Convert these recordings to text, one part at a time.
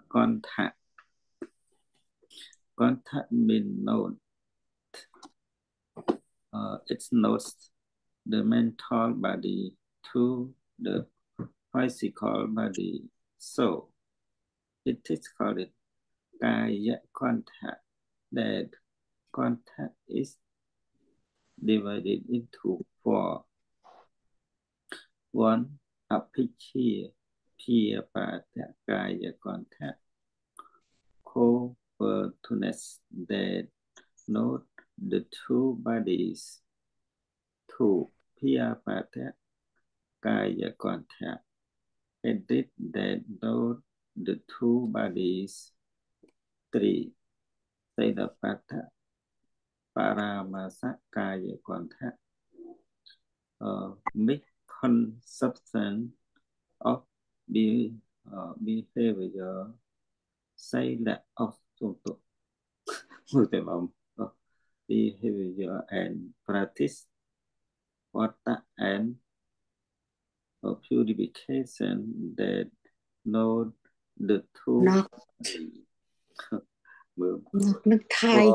contact. Contact means note. It's notes the mental body to the physical body. So it is called kaya contact. That contact is divided into four. One, apicchia, pia pata kaya contact. Co-opportunist that note the two bodies. Two, pia pata kaya contact. Edit that note the two bodies. Three, Saidapata Paramasa kaya contact. Mixed consumption of behavior. Say that of behavior and practice. Water and purification that know the two. Nước thai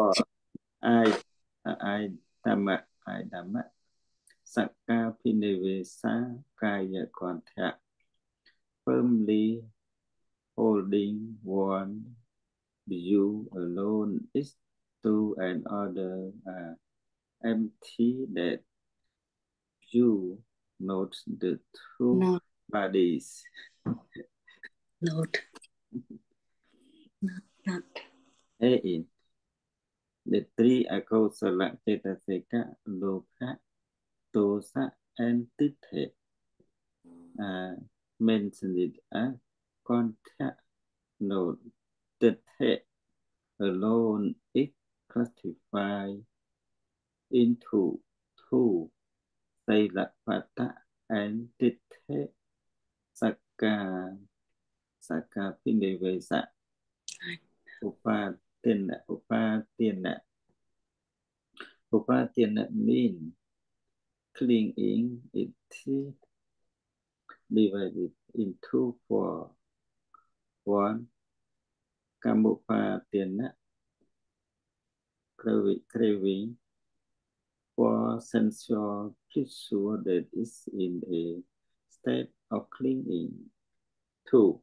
ai dhamma Sakka Pinevesa Kaya contact firmly holding one view alone is to another empty that you note the two bodies. Not. In the three akosala cetasika, lokha, dosa, and tithe mentioned as contact note. Tithe alone is classified into two, Sailapata and Tithe Sakka Pinevesa. Upatina means clinging. It is divided into four. One, Kamupatina, craving for sensual pleasure that is in a state of clinging. Two,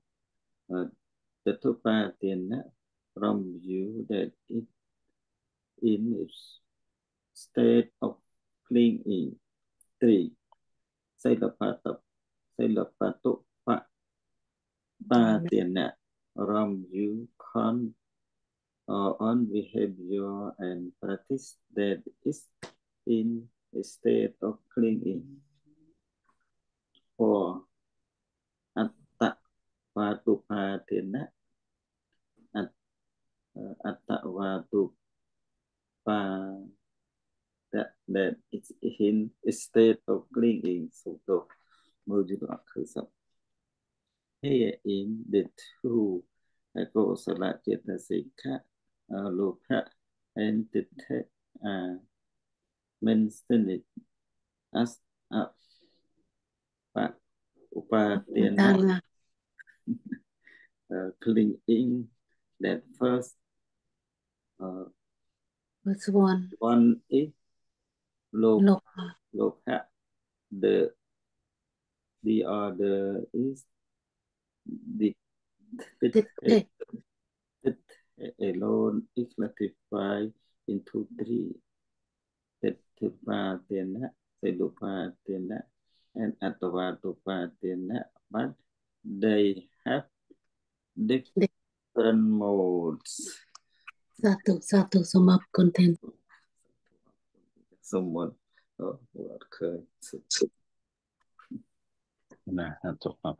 Tatupatina, from view that it in its state of clinging. Three, Sailapatu Patina, from view on behavior and practice that is in a state of clinging. Four, Atta Vatupatina, Atta Vatupa that it's in a state of clinging. So here in the two Kosala Cetasika, Lokha and Tithe mentioned as Upatina clinging that first one is Lokha, the other is the alone is classified into three. Titupatina, Sedupatina, and Atavatupatina, but they have different modes. Satu sum up content. Someone occurred. Satu up.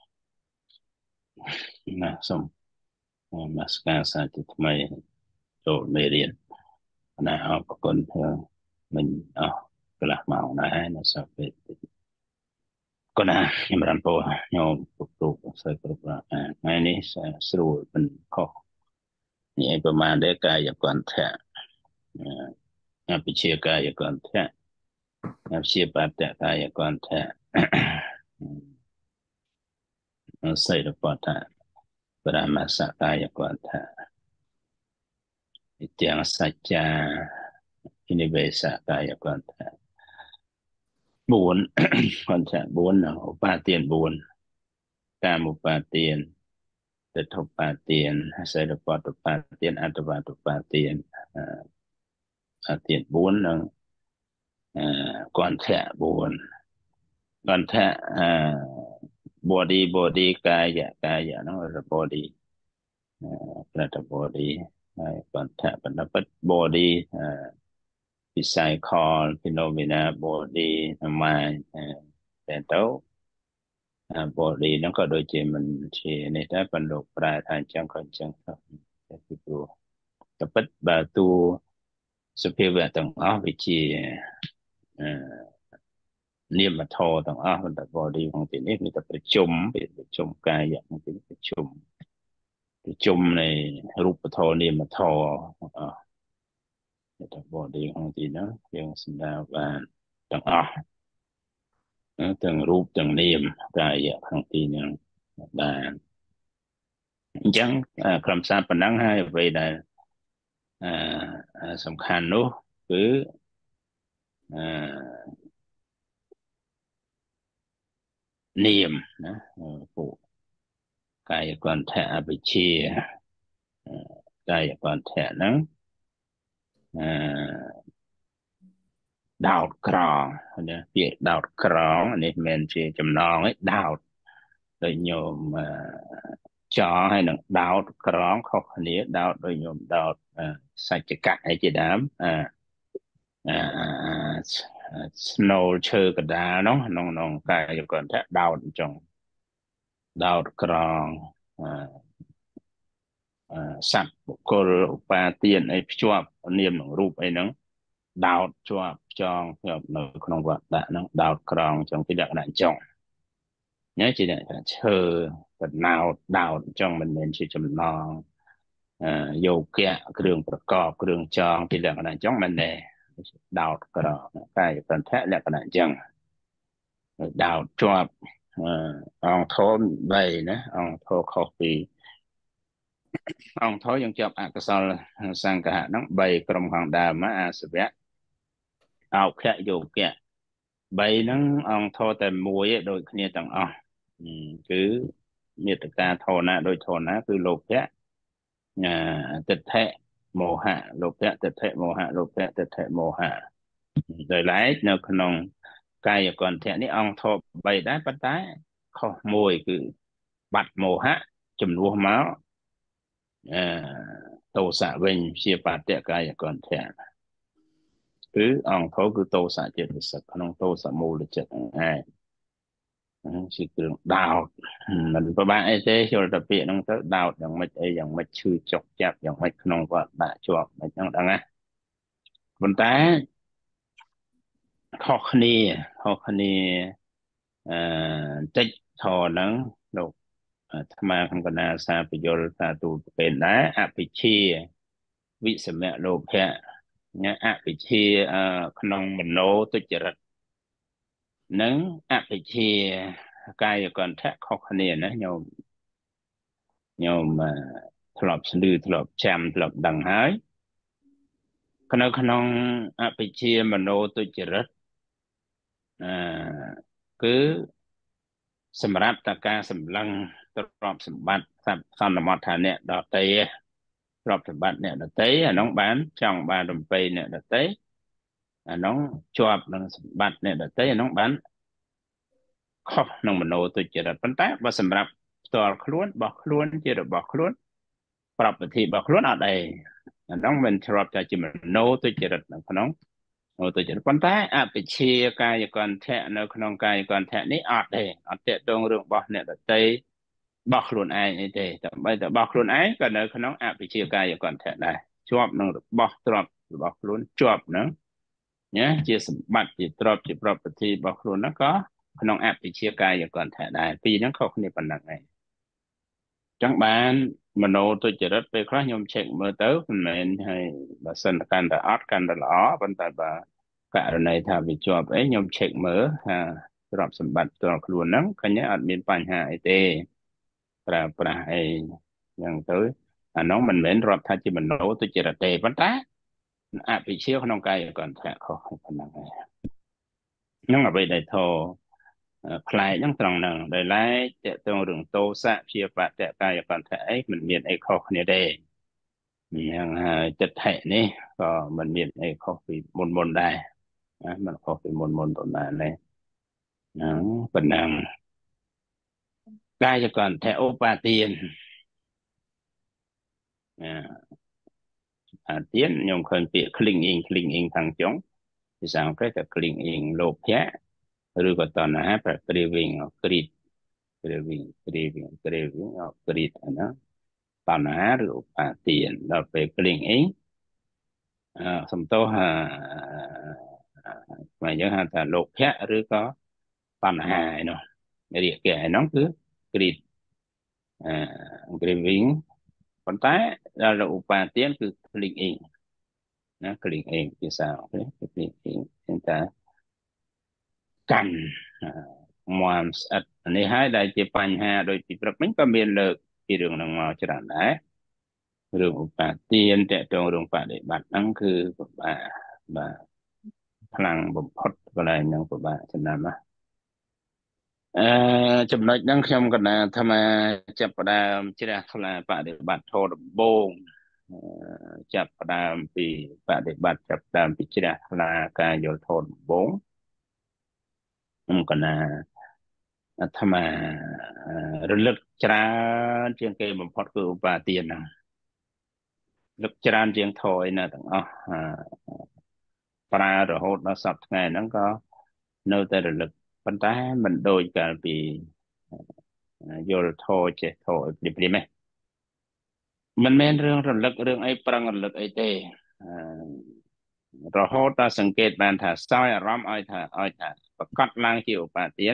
Some mascara satu mai rồi mê điện họ có con mình cái là màu này nó sẽ về còn nhưng mà làm po nhau phục sẽ phục ngàyนี้sẽ sửaเป็นข้อนี่ประมาณได้กายก่อนแท้ไปเชียร์กายก่อนแท้เชียร์ปัตตะกายก่อนแท้ใส่ระปอด Paramasakaya Quanta Ityang Sacha Inivesakaya Quanta 4 Quanta 4 ឧបាទាន 4 កាមឧបាទានទិដ្ឋឧបាទានសេរពតឧបាទានអត្តវត្តឧបាទានអាទាន 4 និងគន្ធៈ 4 គន្ធៈbody កាយហ្នឹង body ប្រតិ body ហើយគន្ធៈបណ្ឌពិត body វិស័យ call phenomena body mind តែទៅ body ហ្នឹងក៏ដូចជាមិនជានេះដែរប៉ុន្តែលោកប្រែថាអញ្ចឹងក៏អញ្ចឹងទៅពីព្រោះតែពិតបើតួសភាវៈទាំងអស់វាជានាមធម៌ទាំងអស់ប៉ុន្តែ body ក្នុងទីនេះមានតែប្រជុំកាយក្នុងទីនេះប្រជុំនៃរូបធម៌នាមធម៌តែ body ក្នុងទីនោះយើងសម្ដៅបានទាំងអស់ទាំងរូបទាំងនាមកាយក្នុងទីនោះបានអញ្ចឹងក្រុមសារប៉ុណ្ណឹងហើយអ្វីដែលសំខាន់នោះគឺនាមណាពួកកាយគន្ធៈអវិជ្ជាកាយគន្ធៈហ្នឹងដោតក្រងណាពាក្យដោតក្រងនេះមិនមែនជាចំណងទេដោតដោយញោមចងហើយនឹងដោតក្រងខុសគ្នាដោតដោយញោមដោតសច្ចកៈអីជាដើមស្នូលឈើកដាលនោះក្នុងកាយគន្ធៈដោតអញ្ចឹងដោតក្រងសត្វបុគ្គលឧបាទានអីភ្ជាប់នាមនឹងរូបអីហ្នឹងដោតជាប់ចងនៅក្នុងវត្តដាក់ហ្នឹងដោតក្រងអញ្ចឹងពីលក្ខណៈអញ្ចឹងញ៉ែជាថាឈើកណោតដោតអញ្ចឹងមិនមែនជាចំណងយកៈគ្រឿងប្រកបគ្រឿងចងពីលក្ខណៈអញ្ចឹងមិនទេដោតក្រងកាយគន្ធៈលក្ខណៈអញ្ចឹងដោតជាប់អង្គធម៌3ណាអង្គធម៌ខុសពីអង្គធម៌យើងជាប់អកុសលសង្កហៈហ្នឹង3ក្រុមខាងដើមអាសវៈអោខៈយកៈ3ហ្នឹងអង្គធម៌តែមួយឯងដូចគ្នាទាំងអស់គឺមេត្តាធនៈដូចធនៈគឺលោភៈទិដ្ឋិមោហៈលោភៈទិដ្ឋិមោហៈលោភៈទិដ្ឋិមោហៈដោយឡែកនៅក្នុងកាយគន្ធៈនេះអង្គធម៌3ដែរប៉ុន្តែខុសមួយគឺបាត់មោហៈជំនួសមកទោសៈវិញជាបតិកាយគន្ធៈគឺអង្គធម៌គឺទោសៈចេតសិកក្នុងទោសមូលចិត្តហ្នឹងឯងជាគ្រឿងដោតមិនប្របាក់អីទេចូលតែពាក្យហ្នឹងទៅដោតយ៉ាងម៉េចអីយ៉ាងម៉េចឈឺចុកចាប់យ៉ាងម៉េចក្នុងគាត់ដាក់ជាប់មិនហ្នឹងដឹងណាប៉ុន្តែខុសគ្នាបន្តិចធរហ្នឹងលោកអាត្មាក្នុងកណាសាពយល់ថាទូប្រភេទដែរអភិជាវិសមៈលោភៈអភិជាក្នុងមโนទុច្ចរិតនិងអភិជាកាយគន្ធៈខុសគ្នាណាញោមធ្លាប់ស្លឺធ្លាប់ចាំធ្លាប់ដឹងហើយក្នុងអភិជាមโนទុច្ចរិតគឺសម្រាប់តការសម្លឹងទ្រព្យសម្បត្តិសន្មតថាអ្នកដតីទ្រព្យសម្បត្តិអ្នកដតីអានោះបានចង់បានរំពេអ្នកដតីអានោះជាប់នឹងសម្បត្តិអ្នកដតីអានោះបានខុសនឹងមโนទុច្ចរិតប៉ុន្តែបើសម្រាប់ផ្ទាល់ខ្លួនរបស់ខ្លួនជារបស់ខ្លួនប្រាប់វិធីរបស់ខ្លួនអត់អីអានោះមិនជ្រាបថាជាមโนទុច្ចរិតនៅក្នុងទុច្ចរិតប៉ុន្តែអភិជាកាយគន្ធៈនៅក្នុងកាយគន្ធៈនេះអត់ទេអត់តេតងរឿងរបស់អ្នកដតីរបស់ខ្លួនឯងអីទេតែបីតែរបស់ខ្លួនឯងក៏នៅក្នុងអភិជាកាយគន្ធៈដែរជាប់នឹងរបស់ទ្រព្យរបស់ខ្លួនជាប់នឹងណាជាសម្បត្តិជាទ្រព្យជាប្រពៃរបស់ខ្លួនហ្នឹងក៏ក្នុងអភិជាកាយគន្ធៈដែរពីរហ្នឹងខុសគ្នាប៉ុណ្ណឹងឯងចឹងបានមโนទុច្ចរិតពេលខ្លះខ្ញុំឆែកមើលទៅមិនមែនហើយបើសិនតែកាន់តែអត់កាន់តែល្អប៉ុន្តែបើករណីថាវាជាប់អីខ្ញុំឆែកមើលថាទ្រព្យសម្បត្តិផ្ទាល់ខ្លួនហ្នឹងឃើញអត់មានបញ្ហាអីទេប្រើប្រាស់អី nhưng tới nó mình mến rập thay chỉ mình nấu tôi chỉ là tệ vẫn tá bị chiếu không cây còn thẻ khó phần năng này nhưng mà bây đây thô play những tròng năng đây lấy để tôi đường tô xạ chia bạc để cây còn thẻ mình miền ấy khó này đây nhưng chất hệ này có mình miền ấy khó vì môn môn đây mình khó vì môn môn tồn tại này phần năng cây còn thẻ ô ba tiền tiền nhung khởi bị clean in thằng chống thì sao cái clean in lốp nhé rồi có tao nói phải craving craving nó tao nói rồi tiền là về clean in xong tôi mà nhớ là lốp nhé rồi có tao nói nó để cái nó cứ clean craving còn trái là upa tiền cứ clean in nó clean in thì sao thế clean in chúng ta cần mòn sạch này hai đại chếបញ្ហាដោយពីព្រឹកមិញក៏មានលើកពីរឿងហ្នឹងមកច្រើនដែររឿងឧបាទានតេតងរឿងបដិបត្តិហ្នឹងគឺពិបាកបាទខ្លាំងបំផុតកន្លែងហ្នឹងពិបាកចំណាំណាចំណុចហ្នឹងខ្ញុំក៏ណាថាមកចាប់ផ្ដើមជ្រះថ្លាបដិបត្តិធម៌ដំបូងចាប់ផ្ដើមពីបដិបត្តិចាប់ផ្ដើមពីជ្រះថ្លាការយល់ធម៌ដំបូងខ្ញុំក៏ណាអាត្មារលឹកច្រើនជាងគេបំផុតគឺឧបាទានហ្នឹងលឹកច្រើនជាងធយណាទាំងអស់ប្រើរហូតដល់សប្តាហ៍ថ្ងៃហ្នឹងក៏នៅតែរលឹកប៉ុន្តែមិនដូចកាលពីយល់ធយចេះធយព្រាមៗទេមិនមែនរឿងរលឹករឿងអីប្រឹងរលឹកអីទេរហូតដល់សង្កេតបានថាសោយអារម្មណ៍ឲ្យថាប្រកាសឡើងជាឧបាទាន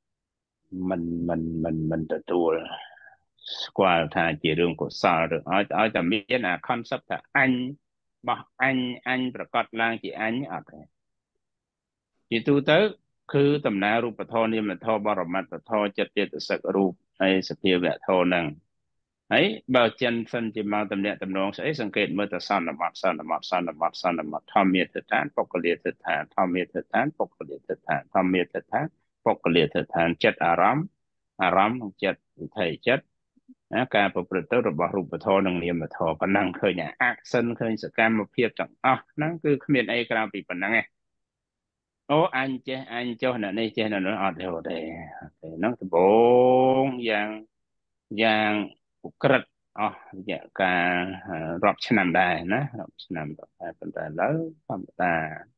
មិនទទួលស្គាល់ថាជារឿងកុសលឬឲ្យតែមានអា concept ថាអញបោះអញប្រកាសឡើងជាអញអត់ទេជាទូទៅគឺដំណើររូបធម៌នាមធម៌បរមត្តធម៌ចិត្តចេតសិករូបហើយសភាវៈធម៌ហ្នឹងហើយបើចិនសិនជាមកតំណាក់តំណងស្អីសង្កេតមើលទៅសន្មតធម្មមេធដ្ឋានពុក្ខលាធដ្ឋានធម្មមេធដ្ឋានពុក្ខលាធដ្ឋានធម្មមេធដ្ឋានពុក្ខលាធដ្ឋានចិត្តអារម្មណ៍ក្នុងចិត្តវិថីចិត្តការប្រព្រឹត្តទៅរបស់រូបធម៌និងនាមធម៌ប៉ុណ្ណឹងឃើញអាក់សិនឃើញសកម្មភាពទាំងអស់ហ្នឹងគឺគ្មានអីក្រៅពីប៉ុណ្ណឹងឯងអូអញចេះអញចុះអ្នកនេះចេះអ្នកនោះអត់ទេហ្នឹងដំបូងយ៉ាងឧក្រិដ្ឋអស់រយៈកាលរាប់ឆ្នាំដែរណារាប់ឆ្នាំតែប៉ុន្តែឥឡូវធម្មតា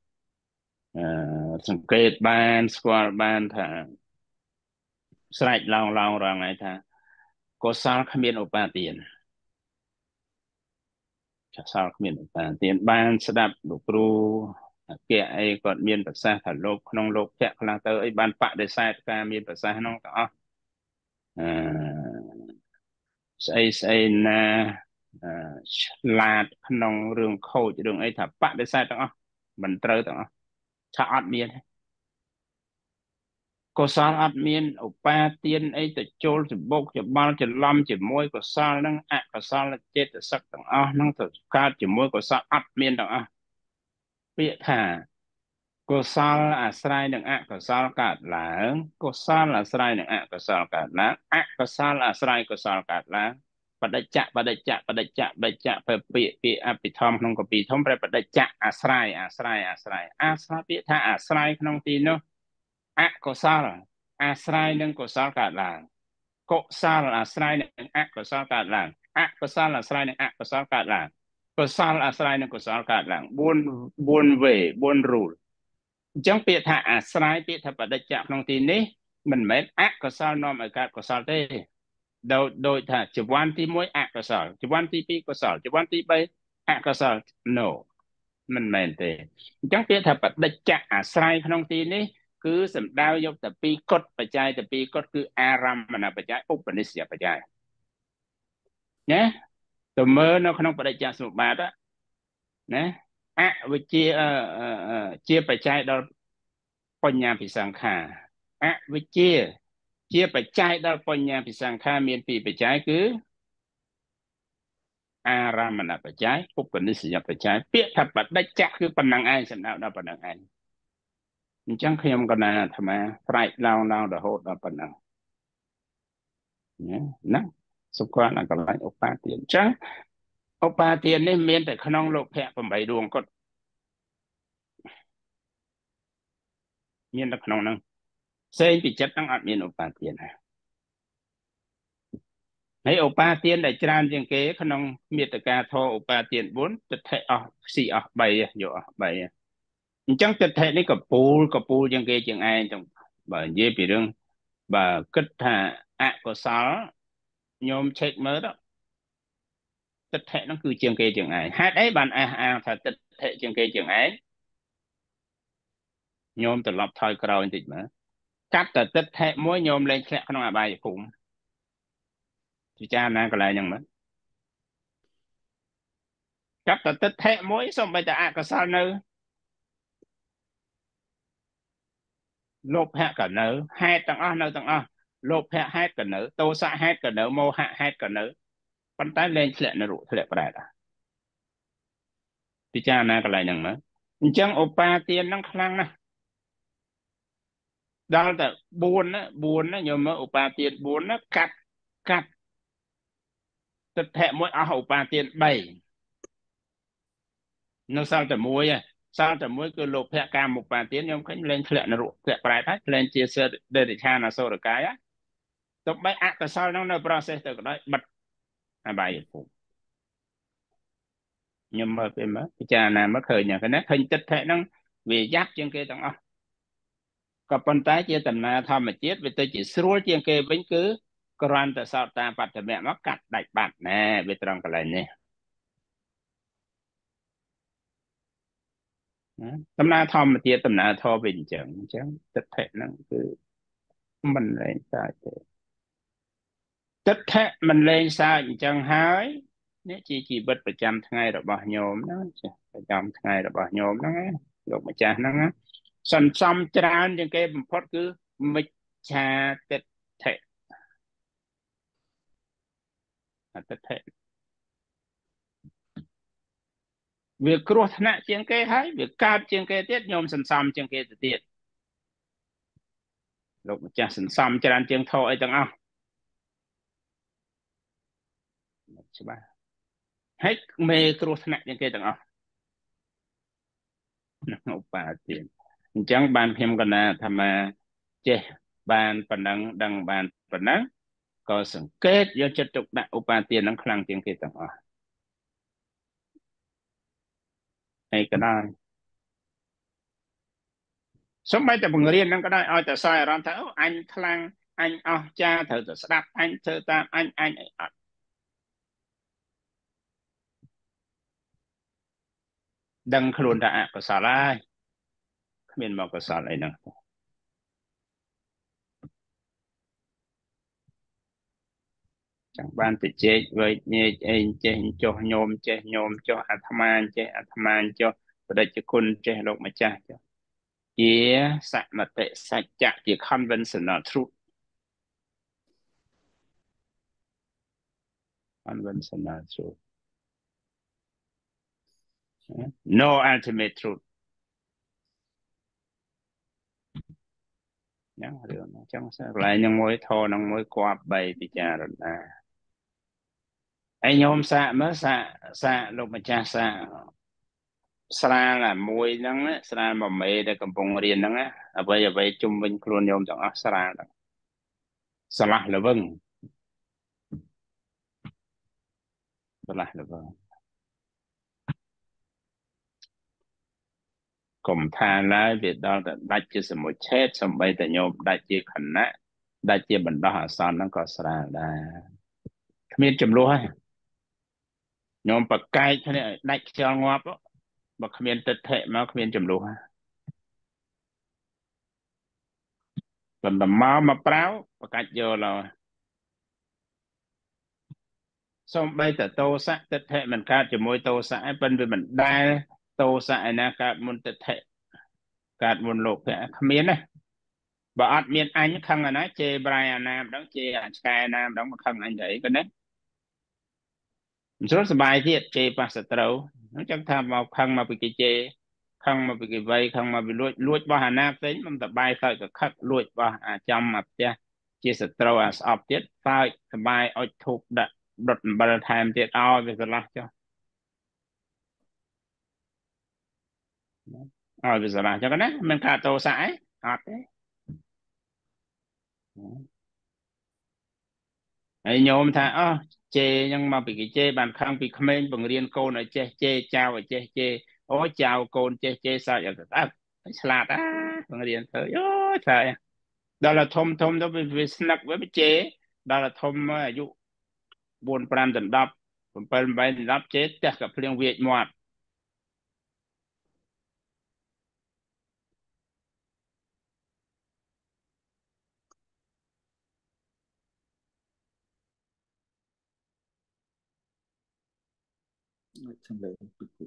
សង្កេតបានស្គាល់បានថាស្រែកឡងរងថ្ងៃថាកុសលគ្មានឧបាទានកុសលគ្មានឧបាទានបានស្ដាប់លោកគ្រូអគ្គអីគាត់មានប្រសាសន៍ថាលោកក្នុងលោកភៈខ្លះទៅអីបានបដិសេធការមានប្រសាសន៍ហ្នឹងទាំងអស់ស្អីណាឆ្លាតក្នុងរឿងខូចរឿងអីថាបដិសេធទាំងអស់មិនត្រូវទាំងអស់ថាអត់មានកុសលអត់មានឧបាទានអីទៅចូលច្បុកច្បល់ច្រឡំជាមួយកុសលហ្នឹងអកុសលចេតសិកទាំងអស់ហ្នឹងទៅកើតជាមួយកុសលអត់មានទាំងអស់ពាក្យថាកុសលអាស្រ័យនឹងអកុសលកើតឡើងកុសលអាស្រ័យនឹងអកុសលកើតឡើងអកុសលអាស្រ័យកុសលកើតឡើងបដិច្ចពាក្យអភិធម្មក្នុងកពីធម្មប្រែបដិច្ចអាស្រ័យពាក្យថាអាស្រ័យក្នុងទីនោះអកុសលអាស្រ័យនឹងកុសលកើតឡើងកុសលអាស្រ័យនឹងអកុសលកើតឡើងអកុសលអាស្រ័យនឹងអកុសលកើតឡើងកុសលអាស្រ័យនឹងកុសលកើតឡើង4 way 4 rule អញ្ចឹងពាក្យថាអាស្រ័យពាក្យថាបដិច្ចក្នុងទីនេះមិនមែនអកុសលនាំឲ្យកើតកុសលទេដោយថាចវ័នទី1អកុសលចវ័នទី2កុសលចវ័នទី3អកុសល no មិនមែនទេអញ្ចឹងពាក្យថាបដិច្ចអាស្រ័យក្នុងទីនេះគឺសំដៅយកតែពីរកុដបច្ច័យតែពីរកុដគឺអារម្មណបច្ច័យឧបនិស្សយបច្ច័យណាទៅមើលនៅក្នុងបដិច្ចសមុប្បាតណាអវិជ្ជាជាបច្ច័យដល់បញ្ញាភិសង្ខារអវិជ្ជាជាបច្ច័យដល់បញ្ញាភិសង្ខារមានពីរបច្ច័យគឺអារម្មណបច្ច័យឧបនិស្សយបច្ច័យពាក្យថាបដិច្ចៈគឺប៉ុណ្ណឹងឯងសំដៅដល់ប៉ុណ្ណឹងឯងអញ្ចឹងខ្ញុំក៏ណាអាត្មាស្រែកឡើងរហូតដល់ប៉ុណ្ណឹងណាសុខណាកន្លែងឧបាទានអញ្ចឹងឧបាទាននេះមានតែក្នុងលោកភៈ8ដួងគាត់មានតែក្នុងហ្នឹងផ្សេងពីចិត្តហ្នឹងអត់មានឧបាទានណាហើយឧបាទានដែលច្រើនជាងគេក្នុងមេត្តាធម៌ឧបាទាន4ទិដ្ឋិអស់ស៊ីអស់3យកអស់3អញ្ចឹងទិដ្ឋិនេះកពូលជាងគេជាងឯងចឹងបើនិយាយពីរឿងបើគិតថាអកុសលញោមឆែកមើលទៅទិដ្ឋិហ្នឹងគឺជាងគេជាងឯងហេតុអីបានអះអាងថាទិដ្ឋិជាងគេជាងឯងញោមត្រឡប់ថយក្រោយបន្តិចមើលកាត់តែទិដ្ឋិមួយញោមលែងធ្លាក់ក្នុងអបាយភូមិពិចារណាកន្លែងហ្នឹងមើលកាត់តែទិដ្ឋិមួយសូម្បីតែអកុសលនៅលោភៈក៏នៅហេតុទាំងអស់នៅទាំងអស់លោភៈហេតុក៏នៅទោសៈហេតុក៏នៅមោហៈហេតុក៏នៅប៉ុន្តែលែងធ្លាក់នរកធ្លាក់ប្រែតពិចារណាកន្លែងហ្នឹងមើលអញ្ចឹងឧបាទានហ្នឹងខ្លាំងណាស់ដល់តែ4ណាញោមមើលឧបាទាន4ណាកាត់ទិដ្ឋិមួយអស់ឧបាទាន3នៅសល់តែមួយសល់តែមួយគឺលោភៈកាមឧបាទានខ្ញុំឃើញលែងធ្លាក់នរកធ្លាក់ប្រែតហើយលែងជាសិទ្ធិដេរិឆានអសូរកាយទោះបីអកុសលហ្នឹងនៅ process ទៅក៏ដោយបិទអបាយភូមិខ្ញុំមើលពេលមើលពិចារណាមើលឃើញយ៉ាងណាឃើញទិដ្ឋិហ្នឹងវាយ៉ាប់ជាងគេទាំងអស់ក៏ប៉ុន្តែជាដំណើរធម្មជាតិវាទៅជាស្រួលជាងគេវិញគឺគ្រាន់តែសោតតាបត្តមៈមកកាត់ដាច់បាត់ណែវាត្រង់កន្លែងនេះដំណើរធម្មជាតិដំណើរធម៌វិញអញ្ចឹងទិដ្ឋិហ្នឹងគឺមិនលែងសើចទេទិដ្ឋិមិនលែងសើចអញ្ចឹងហើយនេះជាជីវិតប្រចាំថ្ងៃរបស់ញោមហ្នឹងចាប្រចាំថ្ងៃរបស់ញោមហ្នឹងលោកម្ចាស់ហ្នឹងសន្សំច្រើនជាងគេបំផុតគឺមិច្ឆាទិដ្ឋិអទិដ្ឋិវាគ្រោះថ្នាក់ជាងគេហើយវាកើតជាងគេទៀតញោមសន្សំជាងគេទៅទៀតលោកម្ចាស់សន្សំច្រើនជាងធោអីទាំងអស់ច្បាស់ហើយមេគ្រោះថ្នាក់ជាងគេទាំងអស់ឧបាទានអញ្ចឹងបានខ្ញុំកណាថាមកចេះបានប៉ុណ្ណឹងដឹងបានប៉ុណ្ណឹងក៏សង្កេតយកចិត្តទុកដាក់ឧបាទានហ្នឹងខ្លាំងជាងគេទាំងអស់ហើយក៏ដោយសូម្បីតែបង្រៀនហ្នឹងក៏ដោយឲ្យតែសោយអារម្មណ៍ថាអូអញខ្លាំងអញអស់ចាត្រូវតែស្ដាប់អញធ្វើតាមអញអីអត់ដឹងខ្លួនថាអកុសលហើយគ្មានមកកុសលអីហ្នឹងchẳng ban tự chế với nhé chế cho nhôm choអាត្មាchoបដិជគុណចេះលោកម្ចាស់ចុះជាសមតិសច្ចៈជា conventional truth no ultimate truth ហ្នឹងរឿងអញ្ចឹងកន្លែងហ្នឹងមួយធរហ្នឹងមួយគប្បីពិចារណាហើយញោមសាកមើលសាកលោកម្ចាស់សាកស្រាលមួយហ្នឹងស្រាលមួយមេដែលកំពុងរៀនហ្នឹងអ្វីជុំវិញខ្លួនញោមទាំងអស់ស្រាលហ្នឹងស្រឡះល្វឹងកុំថាឡើយវាដល់តែដាច់ជាសមុឆេតសំបីតែញោមដាច់ជាខណៈដាច់ជាបណ្ដោះអាសន្នហ្នឹងក៏ស្រាលដែរគ្មានចំនួនហើយញោមប្រកែកគ្នាឲ្យដាច់ខ្យល់ងាប់បើគ្មានទិដ្ឋិមកគ្មានចំនួនប៉ុន្តែមកប្រាវប្រកាច់យកឡើយសូម្បីតែតោសៈទិដ្ឋិមិនកើតជាមួយតោសៈឯប៉ុន្តែវាមិនដែលតោសៈឯណាកើតមុនទិដ្ឋិកើតមុនលោភៈគ្មានណាបើអត់មានអញខឹងអាណាជេរប្រៃអាណាម្ដងជេរអាឆ្កែណាម្ដងមកខឹងអញទៅអីក៏ណា rồiสบายទៀតជេរប៉ះសត្រូវអញ្ចឹងថាមកខឹងមកពីគេជេរខឹងមកពីគេវាយខឹងមកពីលួចបោះអាណាផ្សេងមិនសបាយសើចក៏ខឹកលួចបោះអាចំមកផ្ទះជាសត្រូវអាស្អប់ទៀតសើចសបាយអុជធូបដាក់ដុតអំបិលថែមទៀតឲ្យវាស្រឡះចុះឲ្យវាស្រឡះចុះណាមិនកើតទោសៈអីអត់ទេហើយញោមថាជេរអញ្ចឹងមកពីគេជេរបានខឹងពីក្មេងបង្រៀនកូនឲ្យចេះជេរចៅឲ្យចេះជេរអូចៅកូនចេះជេរសើចឲ្យស្ដាប់ឆ្លាតបង្រៀនធ្វើយោឆ្លាតដល់តែធំទៅវាស្នឹកវាជេរដល់តែធំអាយុ4 5ដល់10 7 8ដល់10ជេរផ្ទះក៏ភ្លៀងវាចមាត់ចាំលើពីគូ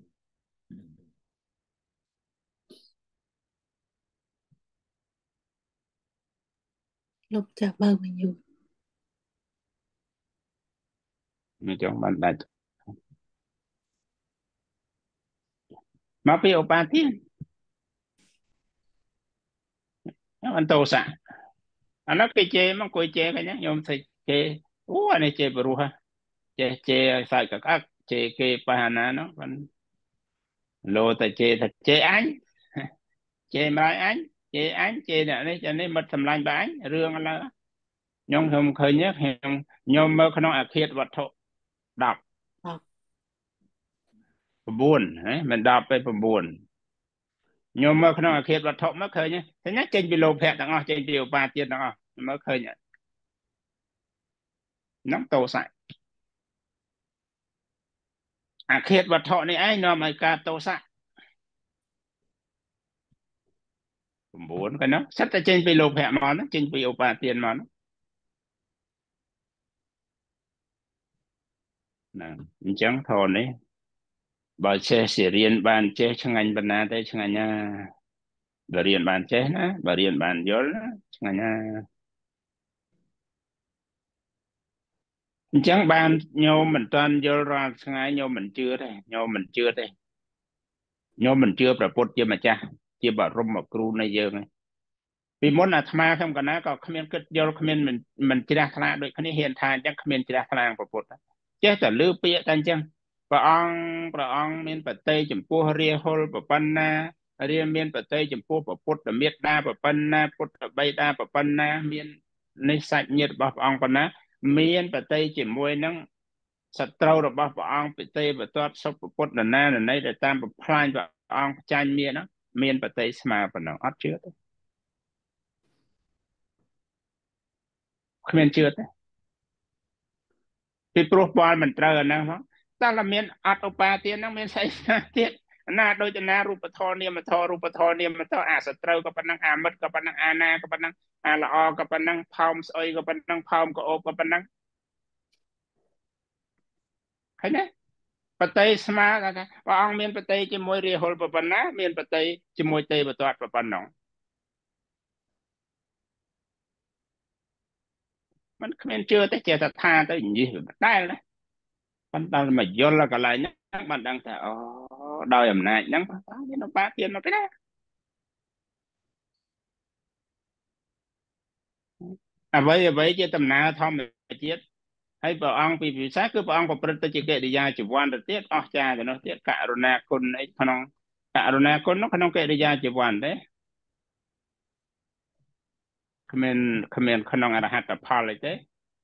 លោកចាស់បើវិញយូរមិនចង់បានដាច់មកពីឧបាទានអន្តោសៈអានោះគេជេរមកអង្គុយជេរគេណាញោមស្អីជេរអូអានេះជេរព្រោះចេះជេរឲ្យសើចកក្អកជេរគេប៉ះអាណានោះបានលោតែជេរថាជេរអញជេរម្ដាយអញជេរអញជេរអ្នកនេះចានេះមិត្តសម្លាញ់បាញ់រឿងឥឡូវខ្ញុំឃើញខ្ញុំមើលក្នុងអាឃាតវត្ថុ10 9ហ៎មិន10ទេ9ខ្ញុំមើលក្នុងអាឃាតវត្ថុមកឃើញឃើញណាចេញពីលោភៈទាំងអស់ចេញពីឧបាទានទាំងអស់មើលឃើញហ្នឹងទោសៈអាឃាតវត្ថុនេះឯងនាំឲ្យកើតទោសៈ9ក៏ណាសិតតែចេញពីលោភៈមកណាចេញពីឧបាទានមកណាអញ្ចឹងធរនេះបើចេះសិរៀនបានចេះឆ្ងាញ់បណ្ណាទេឆ្ងាញ់ណាបើរៀនបានចេះណាបើរៀនបានយល់ណាឆ្ងាញ់ណាអញ្ចឹងបានញោមមិនតាន់យល់រាល់ថ្ងៃញោមមិនជឿទេញោមមិនជឿទេញោមមិនជឿព្រះពុទ្ធជាម្ចាស់ជាបរមគ្រូនៃយើងឯងពីមុនអាត្មាខ្ញុំកណាក៏គ្មានគិតយល់គ្មានមិនជ្រះថ្លាដូចគ្នាហ៊ានថាអញ្ចឹងគ្មានជ្រះថ្លាព្រះពុទ្ធចេះតែលឺពាក្យតែអញ្ចឹងព្រះអង្គមានបតីចំពោះរាហុលប្រប៉ុណ្ណារាមានបតីចំពោះពុទ្ធមេត្តាប្រប៉ុណ្ណាពុទ្ធបិតាប្រប៉ុណ្ណាមាននេះសាច់ញាតិរបស់ព្រះអង្គប៉ុណ្ណាមានបតីជាមួយនឹងសត្រូវរបស់ព្រះអង្គបតីបទាត់សុពពុទ្ធនណាណីដែលតាមបំផ្លាញព្រះអង្គចាញ់មានបតីស្មើប៉ុណ្ណឹងអត់ជឿទេគ្មានជឿទេពីព្រោះបលមិនត្រូវអាហ្នឹងហ្នឹងតែមានអត់ឧបាទានហ្នឹងមានស្អីទៀតណាដូចណារូបធម៌នាមធម៌រូបធម៌នាមធម៌អាសត្រូវក៏ប៉ុណ្ណឹងអាមិត្តក៏ប៉ុណ្ណឹងអាណាក៏ប៉ុណ្ណឹងអាល្អក៏ប៉ុណ្ណឹងផោមស្អុយក៏ប៉ុណ្ណឹងផោមក៏អូបក៏ប៉ុណ្ណឹងឃើញទេបតីស្មើថាព្រះអង្គមានបតីជាមួយរាហុលប៉ុណ្ណាមានបតីជាមួយទេវទត្តប៉ុណ្ណឹងมันគ្មានជឿទេចេះតែថាទៅនិយាយមិនដែលណាប៉ុន្តែមកយល់កន្លែងហ្នឹងបានដឹងថាអូដោយអំណាចហ្នឹងមានឧបាទានមកពីណាអ្វីជាដំណើរធម្មជាតិហើយព្រះអង្គពីពិសេសគឺព្រះអង្គប្រព្រឹត្តទៅជាកិរិយាជីវ័នទៅទៀតអស្ចារ្យទៅនោះទៀតករុណាគុណអីក្នុងករុណាគុណនោះក្នុងកិរិយាជីវ័នទេគ្មានក្នុងអរហត្តផលអីទេ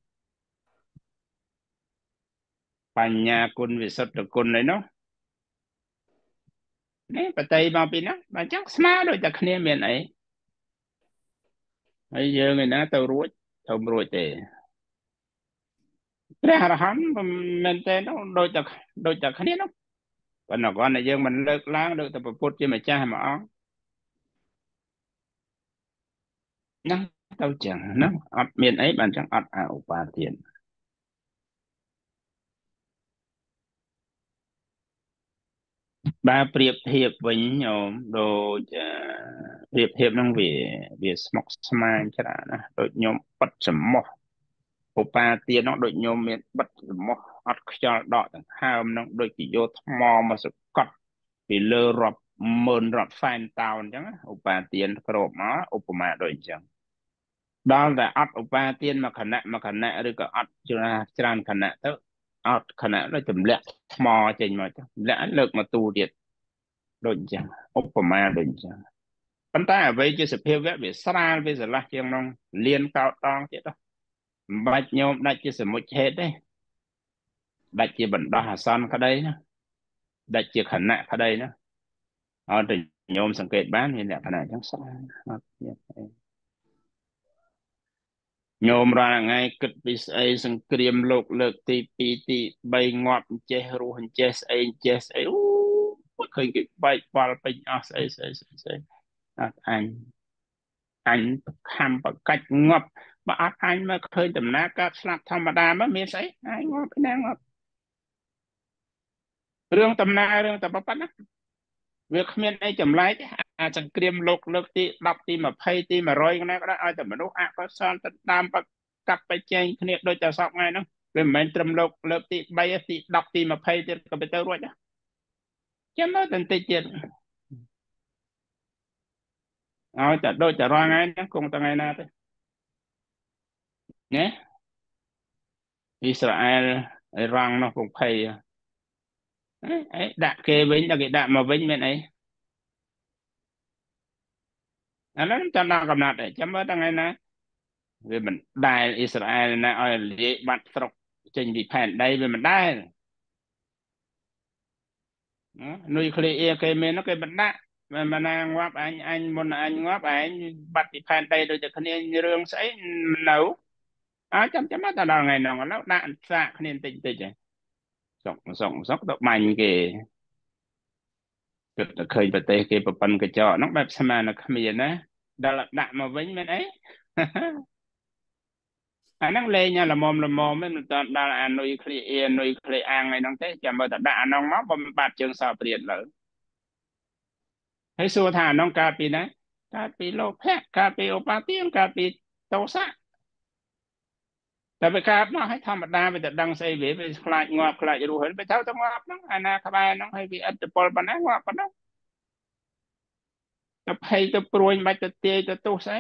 បញ្ញាគុណវិសុទ្ធគុណអីនោះនេះបតីមកពីណាបើអញ្ចឹងស្មើដូចតែគ្នាមានអីហើយយើងឯណាទៅរួចទេព្រះអរហន្តមិនមែនទេនោះដូចតែគ្នានោះប៉ុន្តែគាត់តែយើងមិនលើកឡើងដូចតែពុទ្ធជាម្ចាស់មួយអង្គហ្នឹងទៅចឹងហ្នឹងអត់មានអីបានចឹងអត់អឧបាទានបើប្រៀបធៀបវិញញោមដូចប្រៀបធៀបហ្នឹងវាស្មុគស្មាញច្រើនណាស់ដូចញោមប៉ិតសមោះឧបាទាននោះដូចញោមមានបិទរមាស់អត់ខ្យល់ដកដង្ហើមនោះដូចជាយកថ្មមកសកត់ពីលើរាប់ម៉ឺនរាប់សែនតោនអញ្ចឹងឧបាទានគ្របមកឧបមាដូចអញ្ចឹងដល់តែអត់ឧបាទានមួយគណៈឬក៏អត់ច្រើនគណៈទៅអត់គណៈដូចទម្លាក់ថ្មចេញមកចឹងទម្លាក់លើកមកទូទៀតដូចអញ្ចឹងឧបមាដូចអញ្ចឹងប៉ុន្តែអ្វីជាសភាវៈវាស្រាលវាស្រឡះជាងនោះលៀនកោតតងទៀតមិនបាច់ញោមដាច់ជាសមុជហេតុទេដាច់ជាបណ្ដោះអាសន្នក្តីណាដាច់ជាខណៈក្តីណាអត់ទៅញោមសង្កេតបានមានលក្ខណៈអញ្ចឹងស្រាលអត់មានអីញោមរាល់ថ្ងៃគិតពីស្អីសង្គ្រាមលោកលើកទី2ទី3ងាប់អញ្ចេះរស់អញ្ចេះស្អីអញ្ចេះស្អីអូឃើញគេបែកបាល់ពេញអស់ស្អីអត់អញខំបកាច់ងាប់បើអត់អញមកឃើញដំណើរការស្លាប់ធម្មតាមកមានស្អីអញងាប់ណាងាប់រឿងដំណើររឿងតែប៉ុណ្ណាវាគ្មានអីចម្លែកអាចង្គ្រាមលោកលើកទី10ទី20ទី100ណាក៏ដោយឲ្យតែមនុស្សអកុសលទៅតាមបកាប់បច្ចេកគ្នាដូចតែសពថ្ងៃហ្នឹងវាមិនមែនត្រឹមលោកលើកទី3ទី10ទី20ទៀតក៏ទៅរួចដែរចាំមើលតែបន្តិចទៀតឲ្យតែដូចតែរាល់ថ្ងៃហ្នឹងគង់តែថ្ងៃណាទេណាអ៊ីស្រាអែលអ៊ីរ៉ង់នោះកំភៃអីដាក់គេវិញដល់គេដាក់មកវិញមានអីអាហ្នឹងចាំដល់កំណត់ចាំមើលថ្ងៃណាវាមិនដែលអ៊ីស្រាអែលណាឲ្យលាយបាត់ស្រុកចេញពីផែនដីវាមិនដែលនុយក្លេអ៊ែរគេមានគេមិនដាក់មិនណាងាប់អញមុនអញងាប់ឯងបាត់ពីផែនដីដូចតែគ្នារឿងស្អីនៅចាំមកដល់ថ្ងៃហ្នឹងឥឡូវដាក់សាកគ្នាតិចឯងសុកទៅបាញ់គេគិតតែឃើញប្រទេសគេប្រពន្ធកញ្ចក់ហ្នឹងបែបស្មានតែគ្មានណាដល់ដាក់មកវិញមានអីអាហ្នឹងលេងល្មមមិនដល់ដល់អានុយក្លេអ៊ែរនុយក្លេអាំងអីហ្នឹងទេចាំមើលតែដាក់អាហ្នឹងមកបំបាត់ជើងសោព្រាតលើហើយសួរថាអាហ្នឹងកើតពីណាកើតពីលោភៈកើតពីឧបាទានកើតពីទោសៈតែវាកើតមកឲ្យធម្មតាវាទៅដឹងស្អីវាខ្លាចងាប់ខ្លាចរស់ហើយវាទៅងាប់ហ្នឹងអាណាក្បែរហ្នឹងឲ្យវាឥទ្ធិពលប៉ុណ្ណាងាប់ប៉ុណ្ណាទៅភ័យទៅព្រួយមិនបាច់ទៅទាយទៅទោសស្អី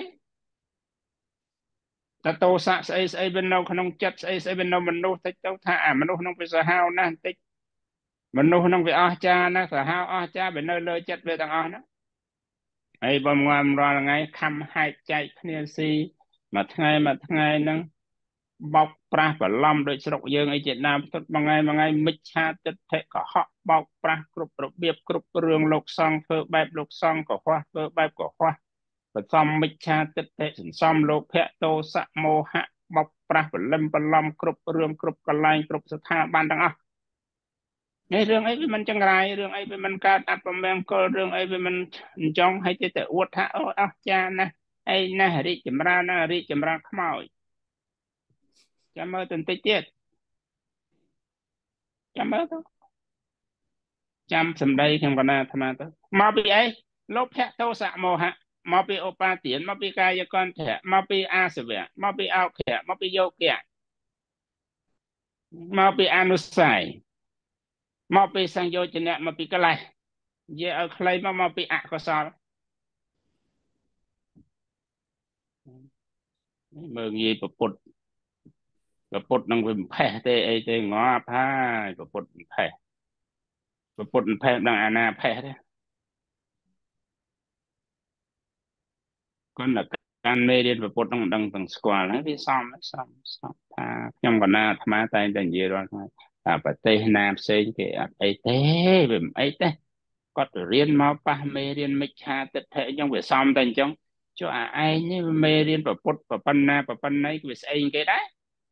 តតោសៈស្អីវានៅក្នុងចិត្តស្អីវានៅមនុស្សតិចទៅថាអាមនុស្សក្នុងវាសាហាវណាស់បន្តិចមនុស្សក្នុងវាអស្ចារ្យណាស់សាហាវអស្ចារ្យវានៅលើចិត្តវាទាំងអស់ហ្នឹងហើយបើងាប់រាល់ថ្ងៃខំហែកចែកគ្នាស៊ីមួយថ្ងៃហ្នឹងបោកប្រាស់បន្លំដោយស្រុកយើងអីជាដើមទឹកមួយថ្ងៃមិច្ឆាទិដ្ឋិកុហកបោកប្រាស់គ្រប់របៀបគ្រប់រឿងលោកសង្ឃធ្វើបែបលោកសង្ឃកុហកធ្វើបែបកុហកបសំមិច្ឆាទិដ្ឋិសន្សំលោភៈទោសៈមោហៈបោកប្រាស់បន្លំគ្រប់រឿងគ្រប់កន្លែងគ្រប់ស្ថាប័នទាំងអស់នេះរឿងអីវាមិនចង្រៃរឿងអីវាមិនកើតអពមង្គលរឿងអីវាមិនចង់ឲ្យទៅអួតថាអូអស្ចារ្យណាស់អីណាស់រីកចម្រើនណាស់រីកចម្រើនខ្មោចចាំមើលទៅបន្តិចទៀតចាំមើលទៅចាំសម្ដីខ្ញុំកណាអាត្មាទៅមកពីអីលោភៈទោសៈមោហៈមកពីឧបាទានមកពីកាយកន្ធៈមកពីអាសវៈមកពីអោខៈមកពីយោគៈមកពីអនុស្ស័យមកពីសង្យោជនៈមកពីកិលេសនិយាយឲ្យខ្លីមកពីអកុសលមើលងាយប្រពុតនឹងវាមិនផេះទេអីទេងាប់ហើយប្រពុតមិនផេះដឹងអាណាផេះទេគាត់តែកាន់មេរៀនប្រពុតនឹងដឹងទាំងស្គាល់ហ្នឹងវាសមថាខ្ញុំកណាអាត្មាតែងតែនិយាយរាល់ថ្ងៃថាប្រទេសណាផ្សេងគេអត់អីទេវាមិនអីទេគាត់ទៅរៀនមកប៉ះមេរៀនមិច្ឆាទិដ្ឋិអញ្ចឹងវាសមតែអញ្ចឹងចុះអាឯងនេះមេរៀនប្រពុតប៉ុណ្ណាវាស្អីគេដែរ